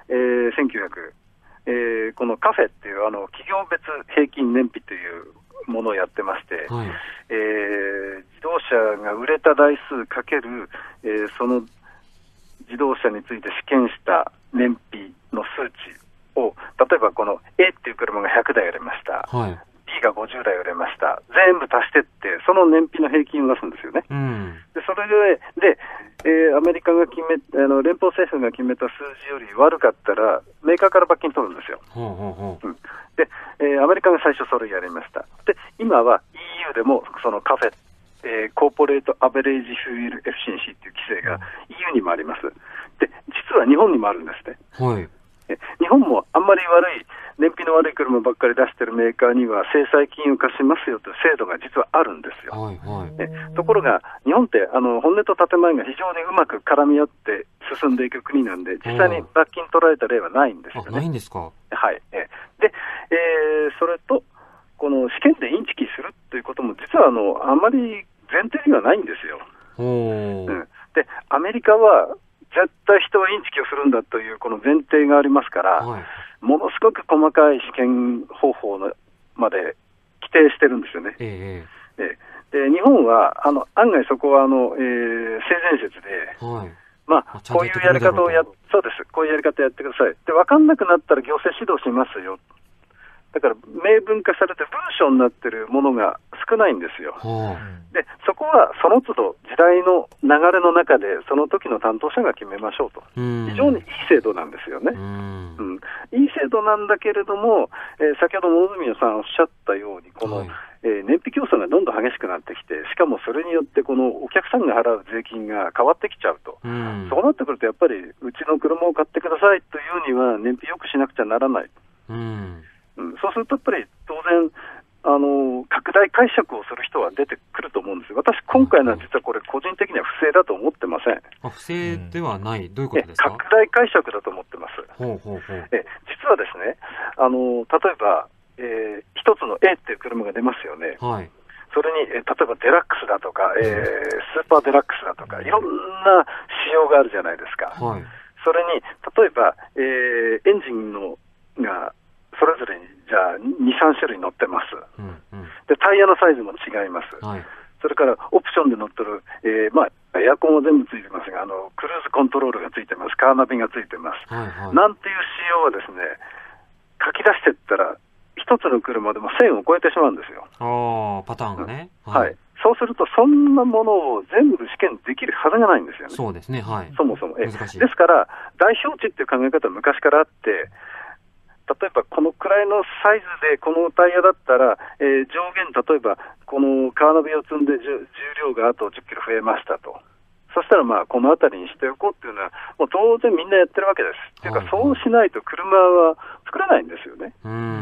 、1900、このカフェっていう企業別平均燃費というものをやってまして、自動車が売れた台数かける、その自動車について試験した燃費の数値を、例えばこの A っていう車が100台売れました、B が50台売れました、全部足してって、その燃費の平均を出すんですよね。でそれで、アメリカが連邦政府が決めた数字より悪かったら、メーカーから罰金取るんですよ。で、アメリカが最初それをやりました。で今は EU でもそのカフェ、コーポレートアベレージフューエルエフィシェンシーという規制が EU にもあります。で実は日本にもあるんですね。日本もあんまり燃費の悪い車ばっかり出しているメーカーには制裁金を課しますよという制度が実はあるんですよ。ところが日本って本音と建前が非常にうまく絡み合って進んでいく国なんで、実際に罰金取られた例はないんですよね。 ないんですか。 で、それとこの試験でインチキするということも実はあんまり前提にはないんですよ。でアメリカは絶対人はインチキをするんだというこの前提がありますから、ものすごく細かい試験方法まで規定してるんですよね。で日本は案外そこは性善説で、こういうやり方をそうです、こういうやり方やってください。で分かんなくなったら行政指導しますよ。だから明文化されて文章になっているものが少ないんですよ。でそこはその都度時代の流れの中でその時の担当者が決めましょうと。非常にいい制度なんですよね。いい制度なんだけれども、先ほど諸角さんおっしゃったようにこの、燃費競争がどんどん激しくなってきて、しかもそれによってこのお客さんが払う税金が変わってきちゃうと、そうなってくるとやっぱりうちの車を買ってくださいというには燃費よくしなくちゃならない。そうするとやっぱり当然拡大解釈をする人は出てくると思うんですよ。私今回のは実はこれ個人的には不正だと思ってません。 不正ではない、どういうことですか。 拡大解釈だと思ってます。実はですね、例えば、一つの A っていう車が出ますよね。 それに、例えばデラックスだとか、スーパーデラックスだとか、いろんな仕様があるじゃないですか。はい、それに、例えば、エンジンがそれぞれにじゃあ2、3種類乗ってます。で、タイヤのサイズも違います。はい、それからオプションで乗ってる、エアコンは全部ついてますが、クルーズコントロールがついてます、カーナビがついてます。はいはい、なんていう仕様はですね、書き出していったら、一つの車でも1000を超えてしまうんですよ。 パターンがね。 はい。そうすると、そんなものを全部試験できるはずがないんですよね。 そうですね。はい。 そもそも。ですから、代表値っていう考え方は昔からあって、例えばこのくらいのサイズでこのタイヤだったら、上限、例えばこのカーナビを積んで重量があと10キロ増えましたと。そしたらこの辺りにしておこうっていうのは、もう当然みんなやってるわけです。っていうか、そうしないと車は作らないんですよね。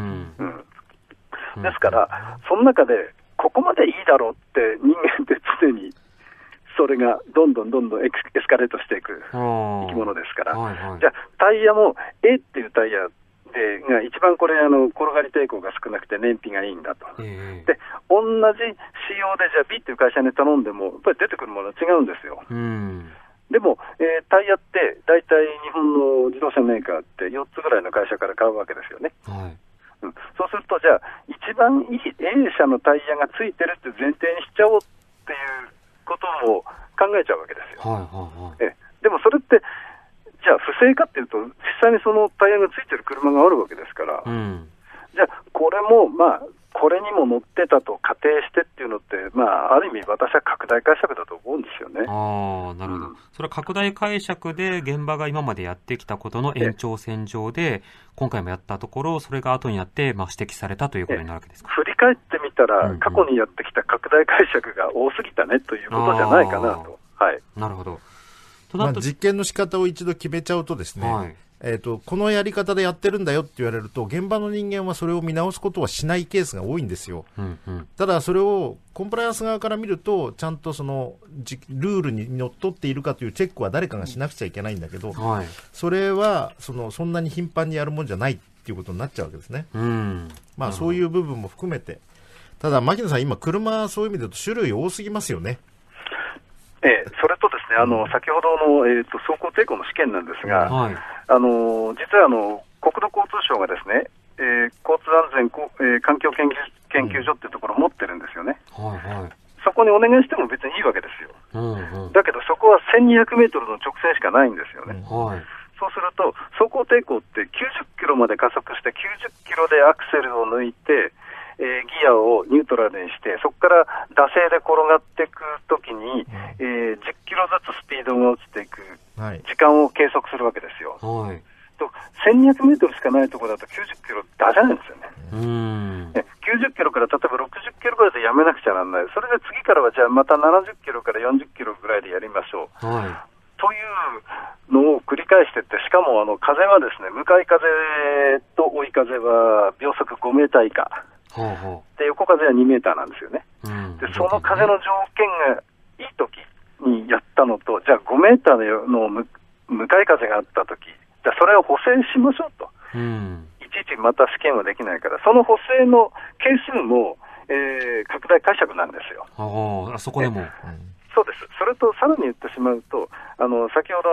ですから、その中で、ここまでいいだろうって人間って常に、それがどんどんエスカレートしていく生き物ですから。じゃあ、タイヤも A っていうタイヤが一番これ転がり抵抗が少なくて燃費がいいんだと。で、同じ仕様でじゃあ B っていう会社に頼んでも、やっぱり出てくるものは違うんですよ。でも、タイヤって大体日本の自動車メーカーって4つぐらいの会社から買うわけですよね。そうすると、じゃあ一番いい A 社のタイヤがついてるって前提にしちゃおうっていうことを考えちゃうわけですよ。でもそれってじゃあ不正かっていうと、実際にそのタイヤがついてる車があるわけですから、じゃあこれもこれにも乗ってたと仮定してっていうのって、ある意味私は拡大解釈だと思うんですよね。 なるほど。それは拡大解釈で現場が今までやってきたことの延長線上で、今回もやったところ、それが後になって、指摘されたということになるわけですか。 振り返ってみたら、過去にやってきた拡大解釈が多すぎたねということじゃないかなと。 なるほど。 実験の仕方を一度決めちゃうとですね、このやり方でやってるんだよって言われると、現場の人間はそれを見直すことはしないケースが多いんですよ。ただそれをコンプライアンス側から見ると、ちゃんとそのルールにのっとっているかというチェックは誰かがしなくちゃいけないんだけど、それはそんなに頻繁にやるもんじゃないっていうことになっちゃうわけですね。そういう部分も含めて。ただ牧野さん、今車そういう意味で言うと種類多すぎますよね。 それとですね、先ほどの、走行抵抗の試験なんですが、実は国土交通省がですね、交通安全、環境研究所っていうところを持ってるんですよね。そこにお願いしても別にいいわけですよ。だけどそこは1200メートルの直線しかないんですよね。そうすると、走行抵抗って90キロまで加速して90キロでアクセルを抜いて、ギアをニュートラルにして、そこから惰性で転がっていくときに、10キロずつスピードが落ちていく時間を計測するわけですよ。と1200メートルしかないところだと90キロ出せないんですよね。90キロから例えば60キロぐらいでやめなくちゃならない。それで次からはじゃあまた70キロから40キロぐらいでやりましょう。というのを繰り返していって、しかも風はですね、向かい風と追い風は秒速5メーター以下。で横風は2メーターなんですよね。でその風の条件がいいときにやったのと、じゃあ5メーターの向かい風があったとき、じゃあそれを補正しましょうと。いちいちまた試験はできないから、その補正の係数も、拡大解釈なんですよ。 そこでも。 そうです。それとさらに言ってしまうと、先ほど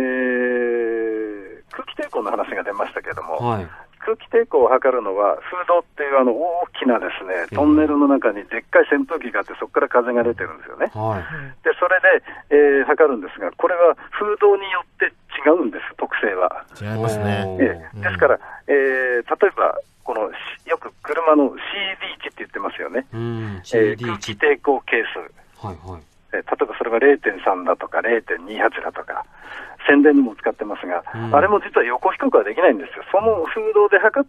空気抵抗の話が出ましたけれども、空気抵抗を測るのは、風洞っていう大きなですね、トンネルの中にでっかい扇風機があって、そこから風が出てるんですよね。で、それで、測るんですが、これは風洞によって違うんです、特性は。 違いますね。 ですから、例えば、よく車の CD 値って言ってますよね。空気抵抗係数。例えばそれが 0.3 だとか 0.28 だとか宣伝にも使ってますが、あれも実は横比較はできないんですよ。その風洞で測って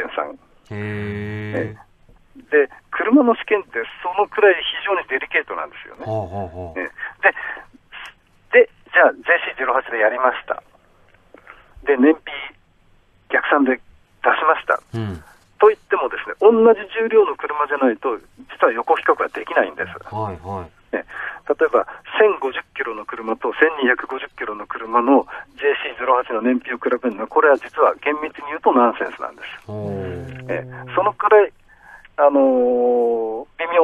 0.3。で車の試験ってそのくらい非常にデリケートなんですよね。でじゃあ JC18 でやりました。で燃費逆算で出しました、と言ってもですね、同じ重量の車じゃないと実は横比較はできないんです。例えば1050キロの車と1250キロの車の JC18 の燃費を比べるのは、これは実は厳密に言うとナンセンスなんです。そのくらい微妙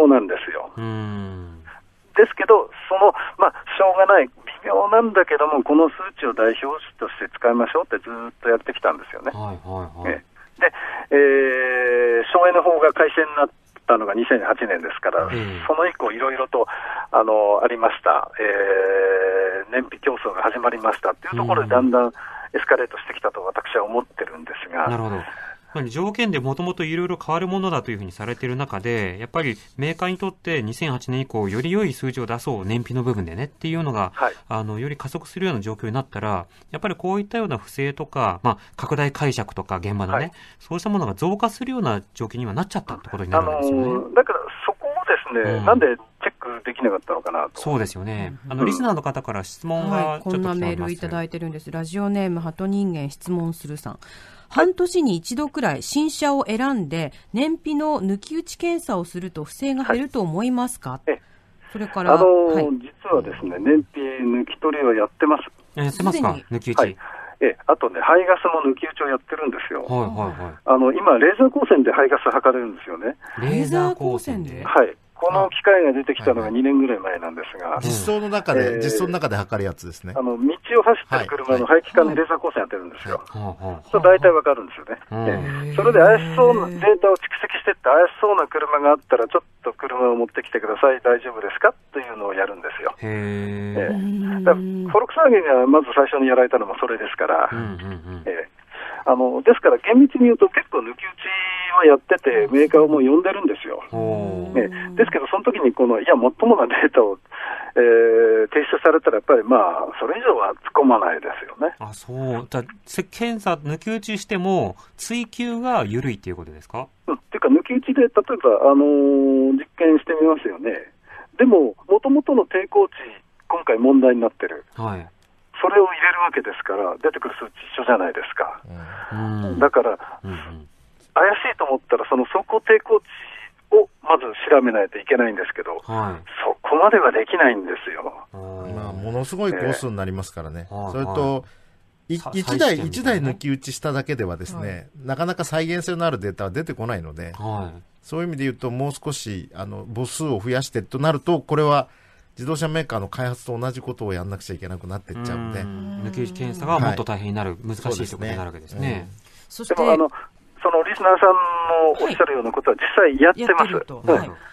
妙なんですよ。ですけど、しょうがない、微妙なんだけども、この数値を代表値として使いましょうってずっとやってきたんですよね。で、省エネ法が改正になったのが2008年ですから、その以降いろいろとありました、燃費競争が始まりましたっていうところでだんだんエスカレートしてきたと私は思ってるんですが。 なるほど。条件でもともといろいろ変わるものだというふうにされている中で、やっぱりメーカーにとって2008年以降より良い数字を出そう、燃費の部分でねっていうのが、より加速するような状況になったら、やっぱりこういったような不正とか、拡大解釈とか現場のね、そうしたものが増加するような状況にはなっちゃったってことになるんですよね。 だからそこをですね、なんでチェックできなかったのかなと。 そうですよね。リスナーの方から質問がちょっと来てます。 こんなメールいただいてるんです。ラジオネームハト人間質問するさん。半年に一度くらい新車を選んで燃費の抜き打ち検査をすると不正が減ると思いますか？それから実はですね、燃費抜き取りはやってます。 やってますか？抜き打ち。 あとね、排ガスも抜き打ちをやってるんですよ。今、レーザー光線で排ガス測れるんですよね。 レーザー光線で？ はい。この機械が出てきたのが2年ぐらい前なんですが、 実装の中で測るやつですね。 道を走ってる車の排気管にレーザー光線やってるんですよ。それ大体わかるんですよね。それで怪しそうなデータを蓄積してって怪しそうな車があったらちょっと車を持ってきてください、大丈夫ですかというのをやるんですよ。フォルクスワーゲンがまず最初にやられたのもそれですから、ですから厳密に言うと結構抜き打ちはやっててメーカーをもう呼んでるんですよ。ですけどその時にもっともなデータを、提出されたらやっぱりそれ以上は突っ込まないですよね。 そうだ、検査抜き打ちしても追求が緩いっていうことですか？ っていうか抜き打ちで例えば、実験してみますよね。でも元々の抵抗値今回問題になってる。それを入れるわけですから出てくる数値一緒じゃないですか。だから、怪しいと思ったらその走行抵抗値をまず調べないといけないんですけど、そこまではできないんですよ。 ものすごいコースになりますからね。それと1台抜き打ちしただけではですね、なかなか再現性のあるデータは出てこないので、そういう意味で言うともう少し母数を増やしてとなると、これは自動車メーカーの開発と同じことをやんなくちゃいけなくなっていっちゃうんで、 抜き打ち検査がもっと大変になる、難しいということになるわけですね。 そしてそのリスナーさんのおっしゃるようなことは実際やってます。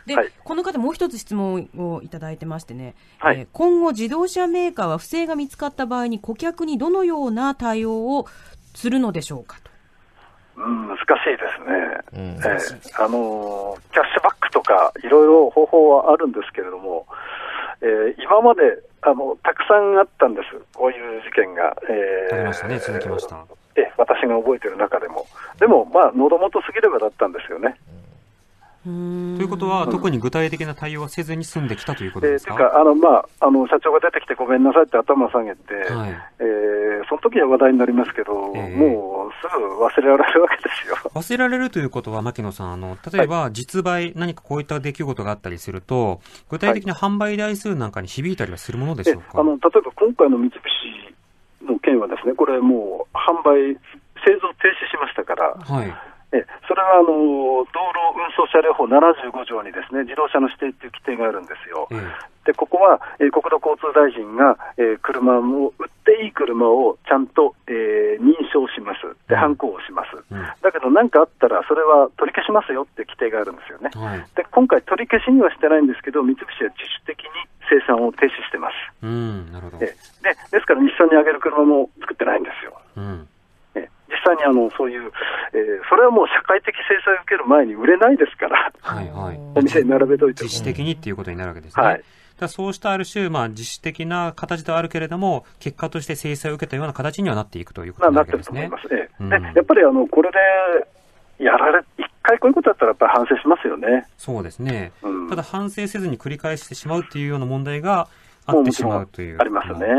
で、この方もう一つ質問をいただいてましてね、今後自動車メーカーは不正が見つかった場合に顧客にどのような対応をするのでしょうかと。 難しいですね。キャッシュバックとかいろいろ方法はあるんですけれども、今までたくさんあったんです、こういう事件が。 ありましたね、続きました。 私が覚えている中でも。でも、喉元過ぎればだったんですよね。 ということは、特に具体的な対応はせずに済んできたということですか？ というか、社長が出てきてごめんなさいって頭を下げて、その時は話題になりますけど、もうすぐ忘れられるわけですよ。 忘れられるということは、牧野さん、例えば実売、何かこういった出来事があったりすると、具体的な販売台数なんかに響いたりはするものでしょうか？ 例えば今回の三菱の件はですね、これもう販売、製造停止しましたから、それは道路運送車両法75条にですね、自動車の指定という規定があるんですよ。で、ここは、国土交通大臣が、車を売っていい車をちゃんと、認証します。で、判行をします。だけど何かあったらそれは取り消しますよって規定があるんですよね。で、今回取り消しにはしてないんですけど、三菱は自主的に生産を停止してます。 なるほど。 ですから日産にあげる車も作ってないんですよ。実際にそういう、それはもう社会的制裁を受ける前に売れないですから、お店に並べといても自主的にっていうことになるわけですね。だそうしたある種、自主的な形ではあるけれども、結果として制裁を受けたような形にはなっていくということになるわけですね。 なってると思いますね。でやっぱりこれで一回こういうことだったらやっぱり反省しますよね。 そうですね。ただ反省せずに繰り返してしまうというような問題があってしまうという。 ありますね。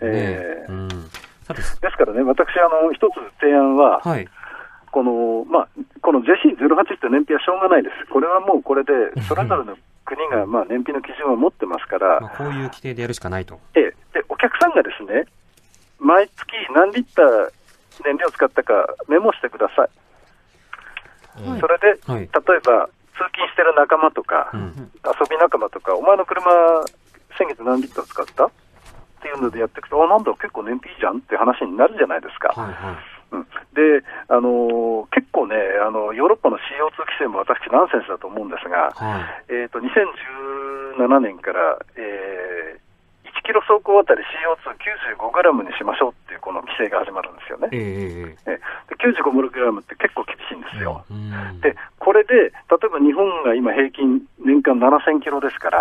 ですからね、私一つ提案は、この JC08 って燃費はしょうがないです。これはもうこれでそれぞれの国が燃費の基準を持ってますから、 こういう規定でやるしかないと。 で、お客さんがですね、毎月何リッター燃料を使ったかメモしてください。それで、例えば通勤してる仲間とか、遊び仲間とか、お前の車、先月何リッター使ったっていうのでやっていくと、なんだ、結構燃費いいじゃんって話になるじゃないですか。で、結構ね、ヨーロッパの CO2 規制も私、ナンセンスだと思うんですが、2017年から、1キロ走行あたり CO295 グラムにしましょうっていうこの規制が始まるんですよね。で95グラムって結構厳しいんですよ。で、これで、例えば日本が今平均年間7000キロですから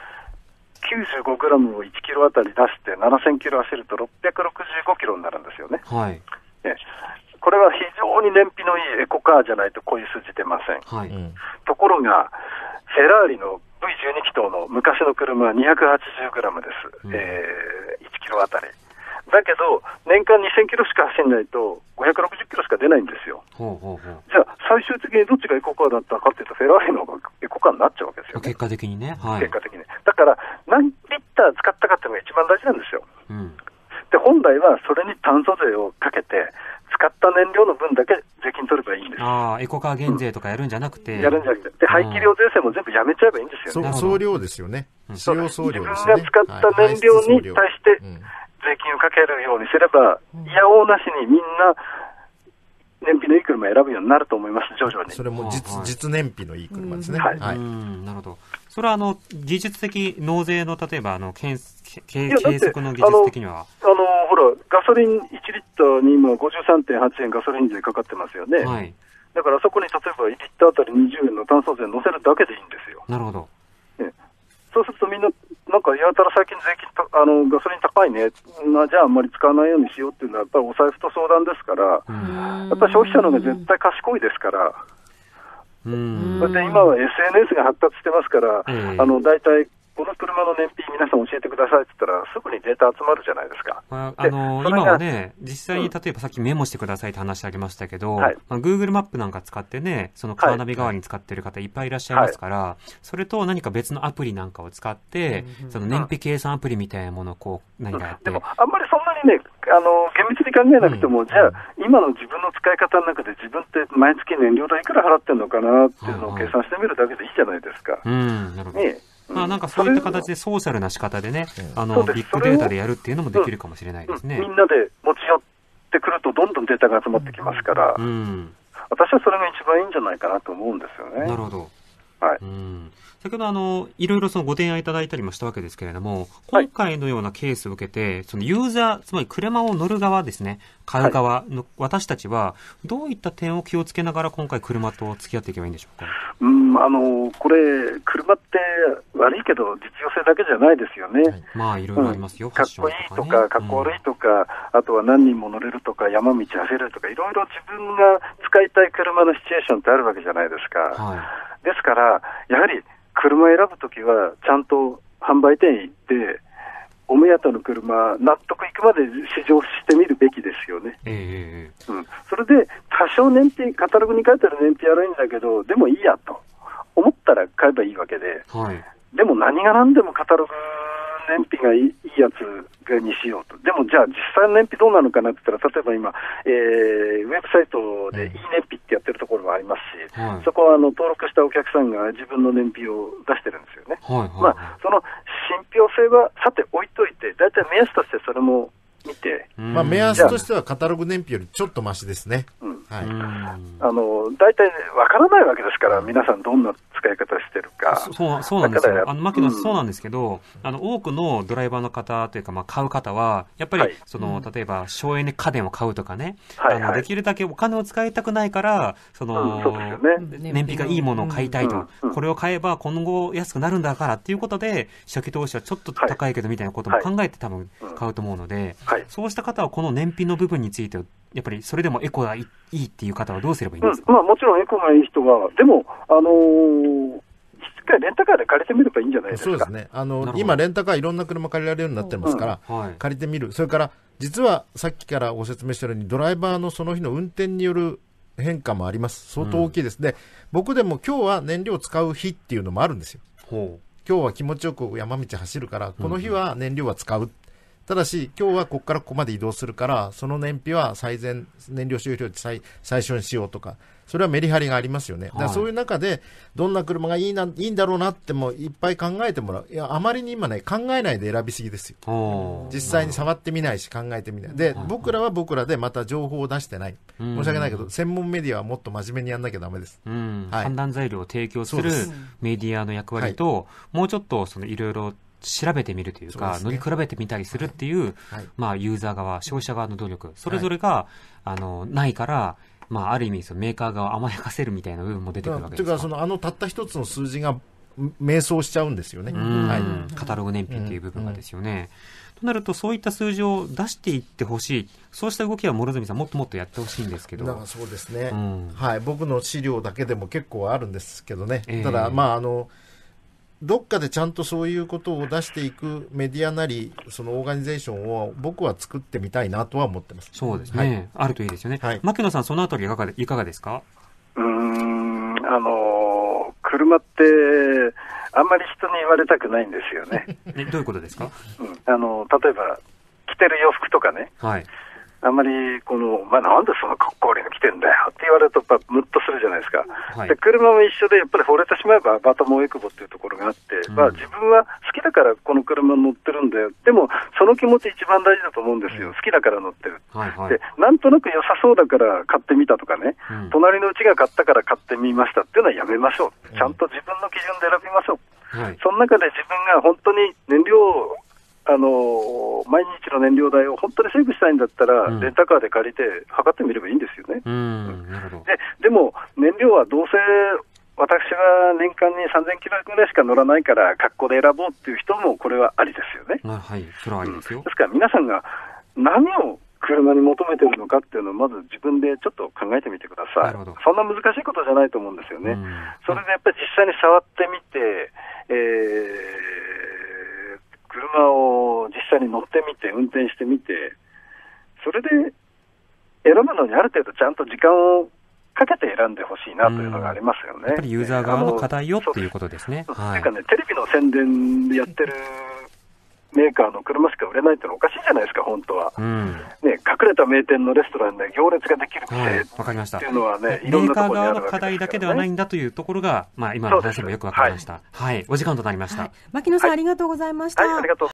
、95グラムを1キロあたり出して7000キロ走ると665キロになるんですよね。これは非常に燃費のいいエコカーじゃないとこういう数字出ません。ところが、フェラーリの V12 気筒の昔の車は280グラムです。1キロあたり。だけど、年間2000キロしか走んないと560キロしか出ないんですよ。じゃあ、最終的にどっちがエコカーだったかっていうと、フェラーリの方がエコカーになっちゃうわけですよ、ね。 結果的にね。 結果的に。だから、何リッター使ったかっていうのが一番大事なんですよ。で、本来はそれに炭素税をかけて、使った燃料の分だけ税金取ればいいんです。 エコカー減税とかやるんじゃなくて。 やるんじゃなくて。で、排気量税制も全部やめちゃえばいいんですよね。 総量ですよね。使用総量ですね。自分が使った燃料に対して、税金をかけるようにすれば、いやおうなしにみんな、燃費のいい車を選ぶようになると思います、徐々に。 それも実燃費のいい車ですね。 なるほど。それは技術的、納税の例えば計測の技術的にはほら、ガソリン1リッターに今 53.8 円ガソリン税かかってますよね。だからそこに例えば1リッターあたり20円の炭素税乗せるだけでいいんですよ。 なるほど。 そうするとみんな、なんかやたら最近税金ガソリン高いね、じゃああんまり使わないようにしようっていうのはやっぱりお財布と相談ですから、やっぱり消費者の方が絶対賢いですから、それで今は SNS が発達してますから、大体この車の燃費皆さん教えてくださいって言ったらすぐにデータ集まるじゃないですか。 今はね、実際に例えばさっきメモしてくださいって話ありましたけど、Google マップなんか使ってね、そのカーナビ代わりに使ってる方いっぱいいらっしゃいますから、それと何か別のアプリなんかを使って、その燃費計算アプリみたいなものを何かやって。 でもあんまりそんなにね、厳密に考えなくても、じゃあ今の自分の使い方の中で自分って毎月燃料代いくら払ってるのかなっていうのを計算してみるだけでいいじゃないですか。 なるほど。なんかそういった形でソーシャルな仕方でね、ビッグデータでやるっていうのもできるかもしれないですね。 みんなで持ち寄ってくるとどんどんデータが集まってきますから、私はそれが一番いいんじゃないかなと思うんですよね。 なるほど。先ほどいろいろそのご提案いただいたりもしたわけですけれども、今回のようなケースを受けて、そのユーザー、つまり車を乗る側ですね、買う側の私たちは、どういった点を気をつけながら今回車と付き合っていけばいいんでしょうか。 これ、車って悪いけど実用性だけじゃないですよね。 いろいろありますよ。 かっこいいとか、かっこ悪いとか、あとは何人も乗れるとか、山道走れるとか、いろいろ自分が使いたい車のシチュエーションってあるわけじゃないですか。ですから、やはり車を選ぶときは、ちゃんと販売店へ行って、お目当ての車、納得いくまで試乗してみるべきですよね。それで、多少燃費、カタログに書いてある燃費悪いんだけど、でもいいやと思ったら買えばいいわけで、でも何が何でもカタログ燃費がいいやつにしようと。でもじゃあ実際の燃費どうなのかなって言ったら、例えば今、ウェブサイトでいい燃費ってやってるところもありますし、そこは登録したお客さんが自分の燃費を出してるんですよね。その信憑性はさて置いといて、だいたい目安としてそれも見て、 目安としてはカタログ燃費よりちょっとマシですね。 大体わからないわけですから、皆さんどんな使い方してるか。 そうなんですよ。牧野さん、そうなんですけど、多くのドライバーの方というか、買う方は、やっぱり、例えば、省エネ家電を買うとかね、できるだけお金を使いたくないから、燃費がいいものを買いたいと。これを買えば今後安くなるんだからっていうことで、初期投資はちょっと高いけどみたいなことも考えて多分買うと思うので、そうした方はこの燃費の部分について、やっぱりそれでもエコがいいっていう方はどうすればいいんですか。 もちろんエコがいい人は、でも、一回レンタカーで借りてみればいいんじゃないですか。 そうですね。今レンタカーいろんな車借りられるようになってますから、借りてみる。それから、実はさっきからご説明したように、ドライバーのその日の運転による変化もあります。相当大きいです。で、僕でも今日は燃料を使う日っていうのもあるんですよ。今日は気持ちよく山道走るから、この日は燃料は使う。 ただし、今日はここからここまで移動するから、その燃費は燃料使用量最初にしようとか、それはメリハリがありますよね。だからそういう中で、どんな車がいいんだろうなってもいっぱい考えてもらう。いや、あまりに今ね、考えないで選びすぎですよ。実際に触ってみないし、考えてみない。で、僕らは僕らでまた情報を出してない。申し訳ないけど、専門メディアはもっと真面目にやんなきゃダメです。 判断材料を提供するメディアの役割と、もうちょっといろいろ調べてみるというか、乗り比べてみたりするっていう、ユーザー側、消費者側の努力、それぞれが、ないから、ある意味メーカー側を甘やかせるみたいな部分も出てくるわけですか。 というかたった一つの数字が迷走しちゃうんですよね。 カタログ燃費っていう部分がですよね。となると、そういった数字を出していってほしい。そうした動きは諸角さんもっともっとやってほしいんですけど。 だからそうですね。僕の資料だけでも結構あるんですけどね。ただどっかでちゃんとそういうことを出していくメディアなり、そのオーガニゼーションを僕は作ってみたいなとは思ってます。 そうですね。あるといいですよね。牧野さん、そのあたりいかがですか？ 車って、あんまり人に言われたくないんですよね。 どういうことですか？ 例えば、着てる洋服とかね。あんまりなんでそんなかっこ悪いの着てんだよって言われるとやっぱムッとするじゃないですか。で車も一緒でやっぱり惚れてしまえばバタモエクボっていうところがあって、自分は好きだからこの車乗ってるんだよ。でもその気持ち一番大事だと思うんですよ。好きだから乗ってる。でなんとなく良さそうだから買ってみたとかね、隣のうちが買ったから買ってみましたっていうのはやめましょう。ちゃんと自分の基準で選びましょう。その中で自分が本当に燃料毎日の燃料代を本当にセーブしたいんだったら、レンタカーで借りて測ってみればいいんですよね。でも燃料はどうせ私は年間に3000キロぐらいしか乗らないから格好で選ぼうっていう人もこれはありですよね。 それはありですよ。 ですから皆さんが何を車に求めているのかっていうのをまず自分でちょっと考えてみてください。そんな難しいことじゃないと思うんですよね。それでやっぱり実際に触ってみて、車を実際に乗ってみて運転してみて、それで選ぶのにある程度ちゃんと時間をかけて選んでほしいなというのがありますよね。 やっぱりユーザー側の課題よっていうことですね。 というかね、テレビの宣伝でやってるメーカーの車しか売れないってのはおかしいじゃないですか、本当は。隠れた名店のレストランで行列ができるっていうのはね、いろんなところにあるわけですからね。メーカー側の課題だけではないんだというところが、今の話もよくわかりました。お時間となりました。 牧野さん、ありがとうございました。 ありがとう。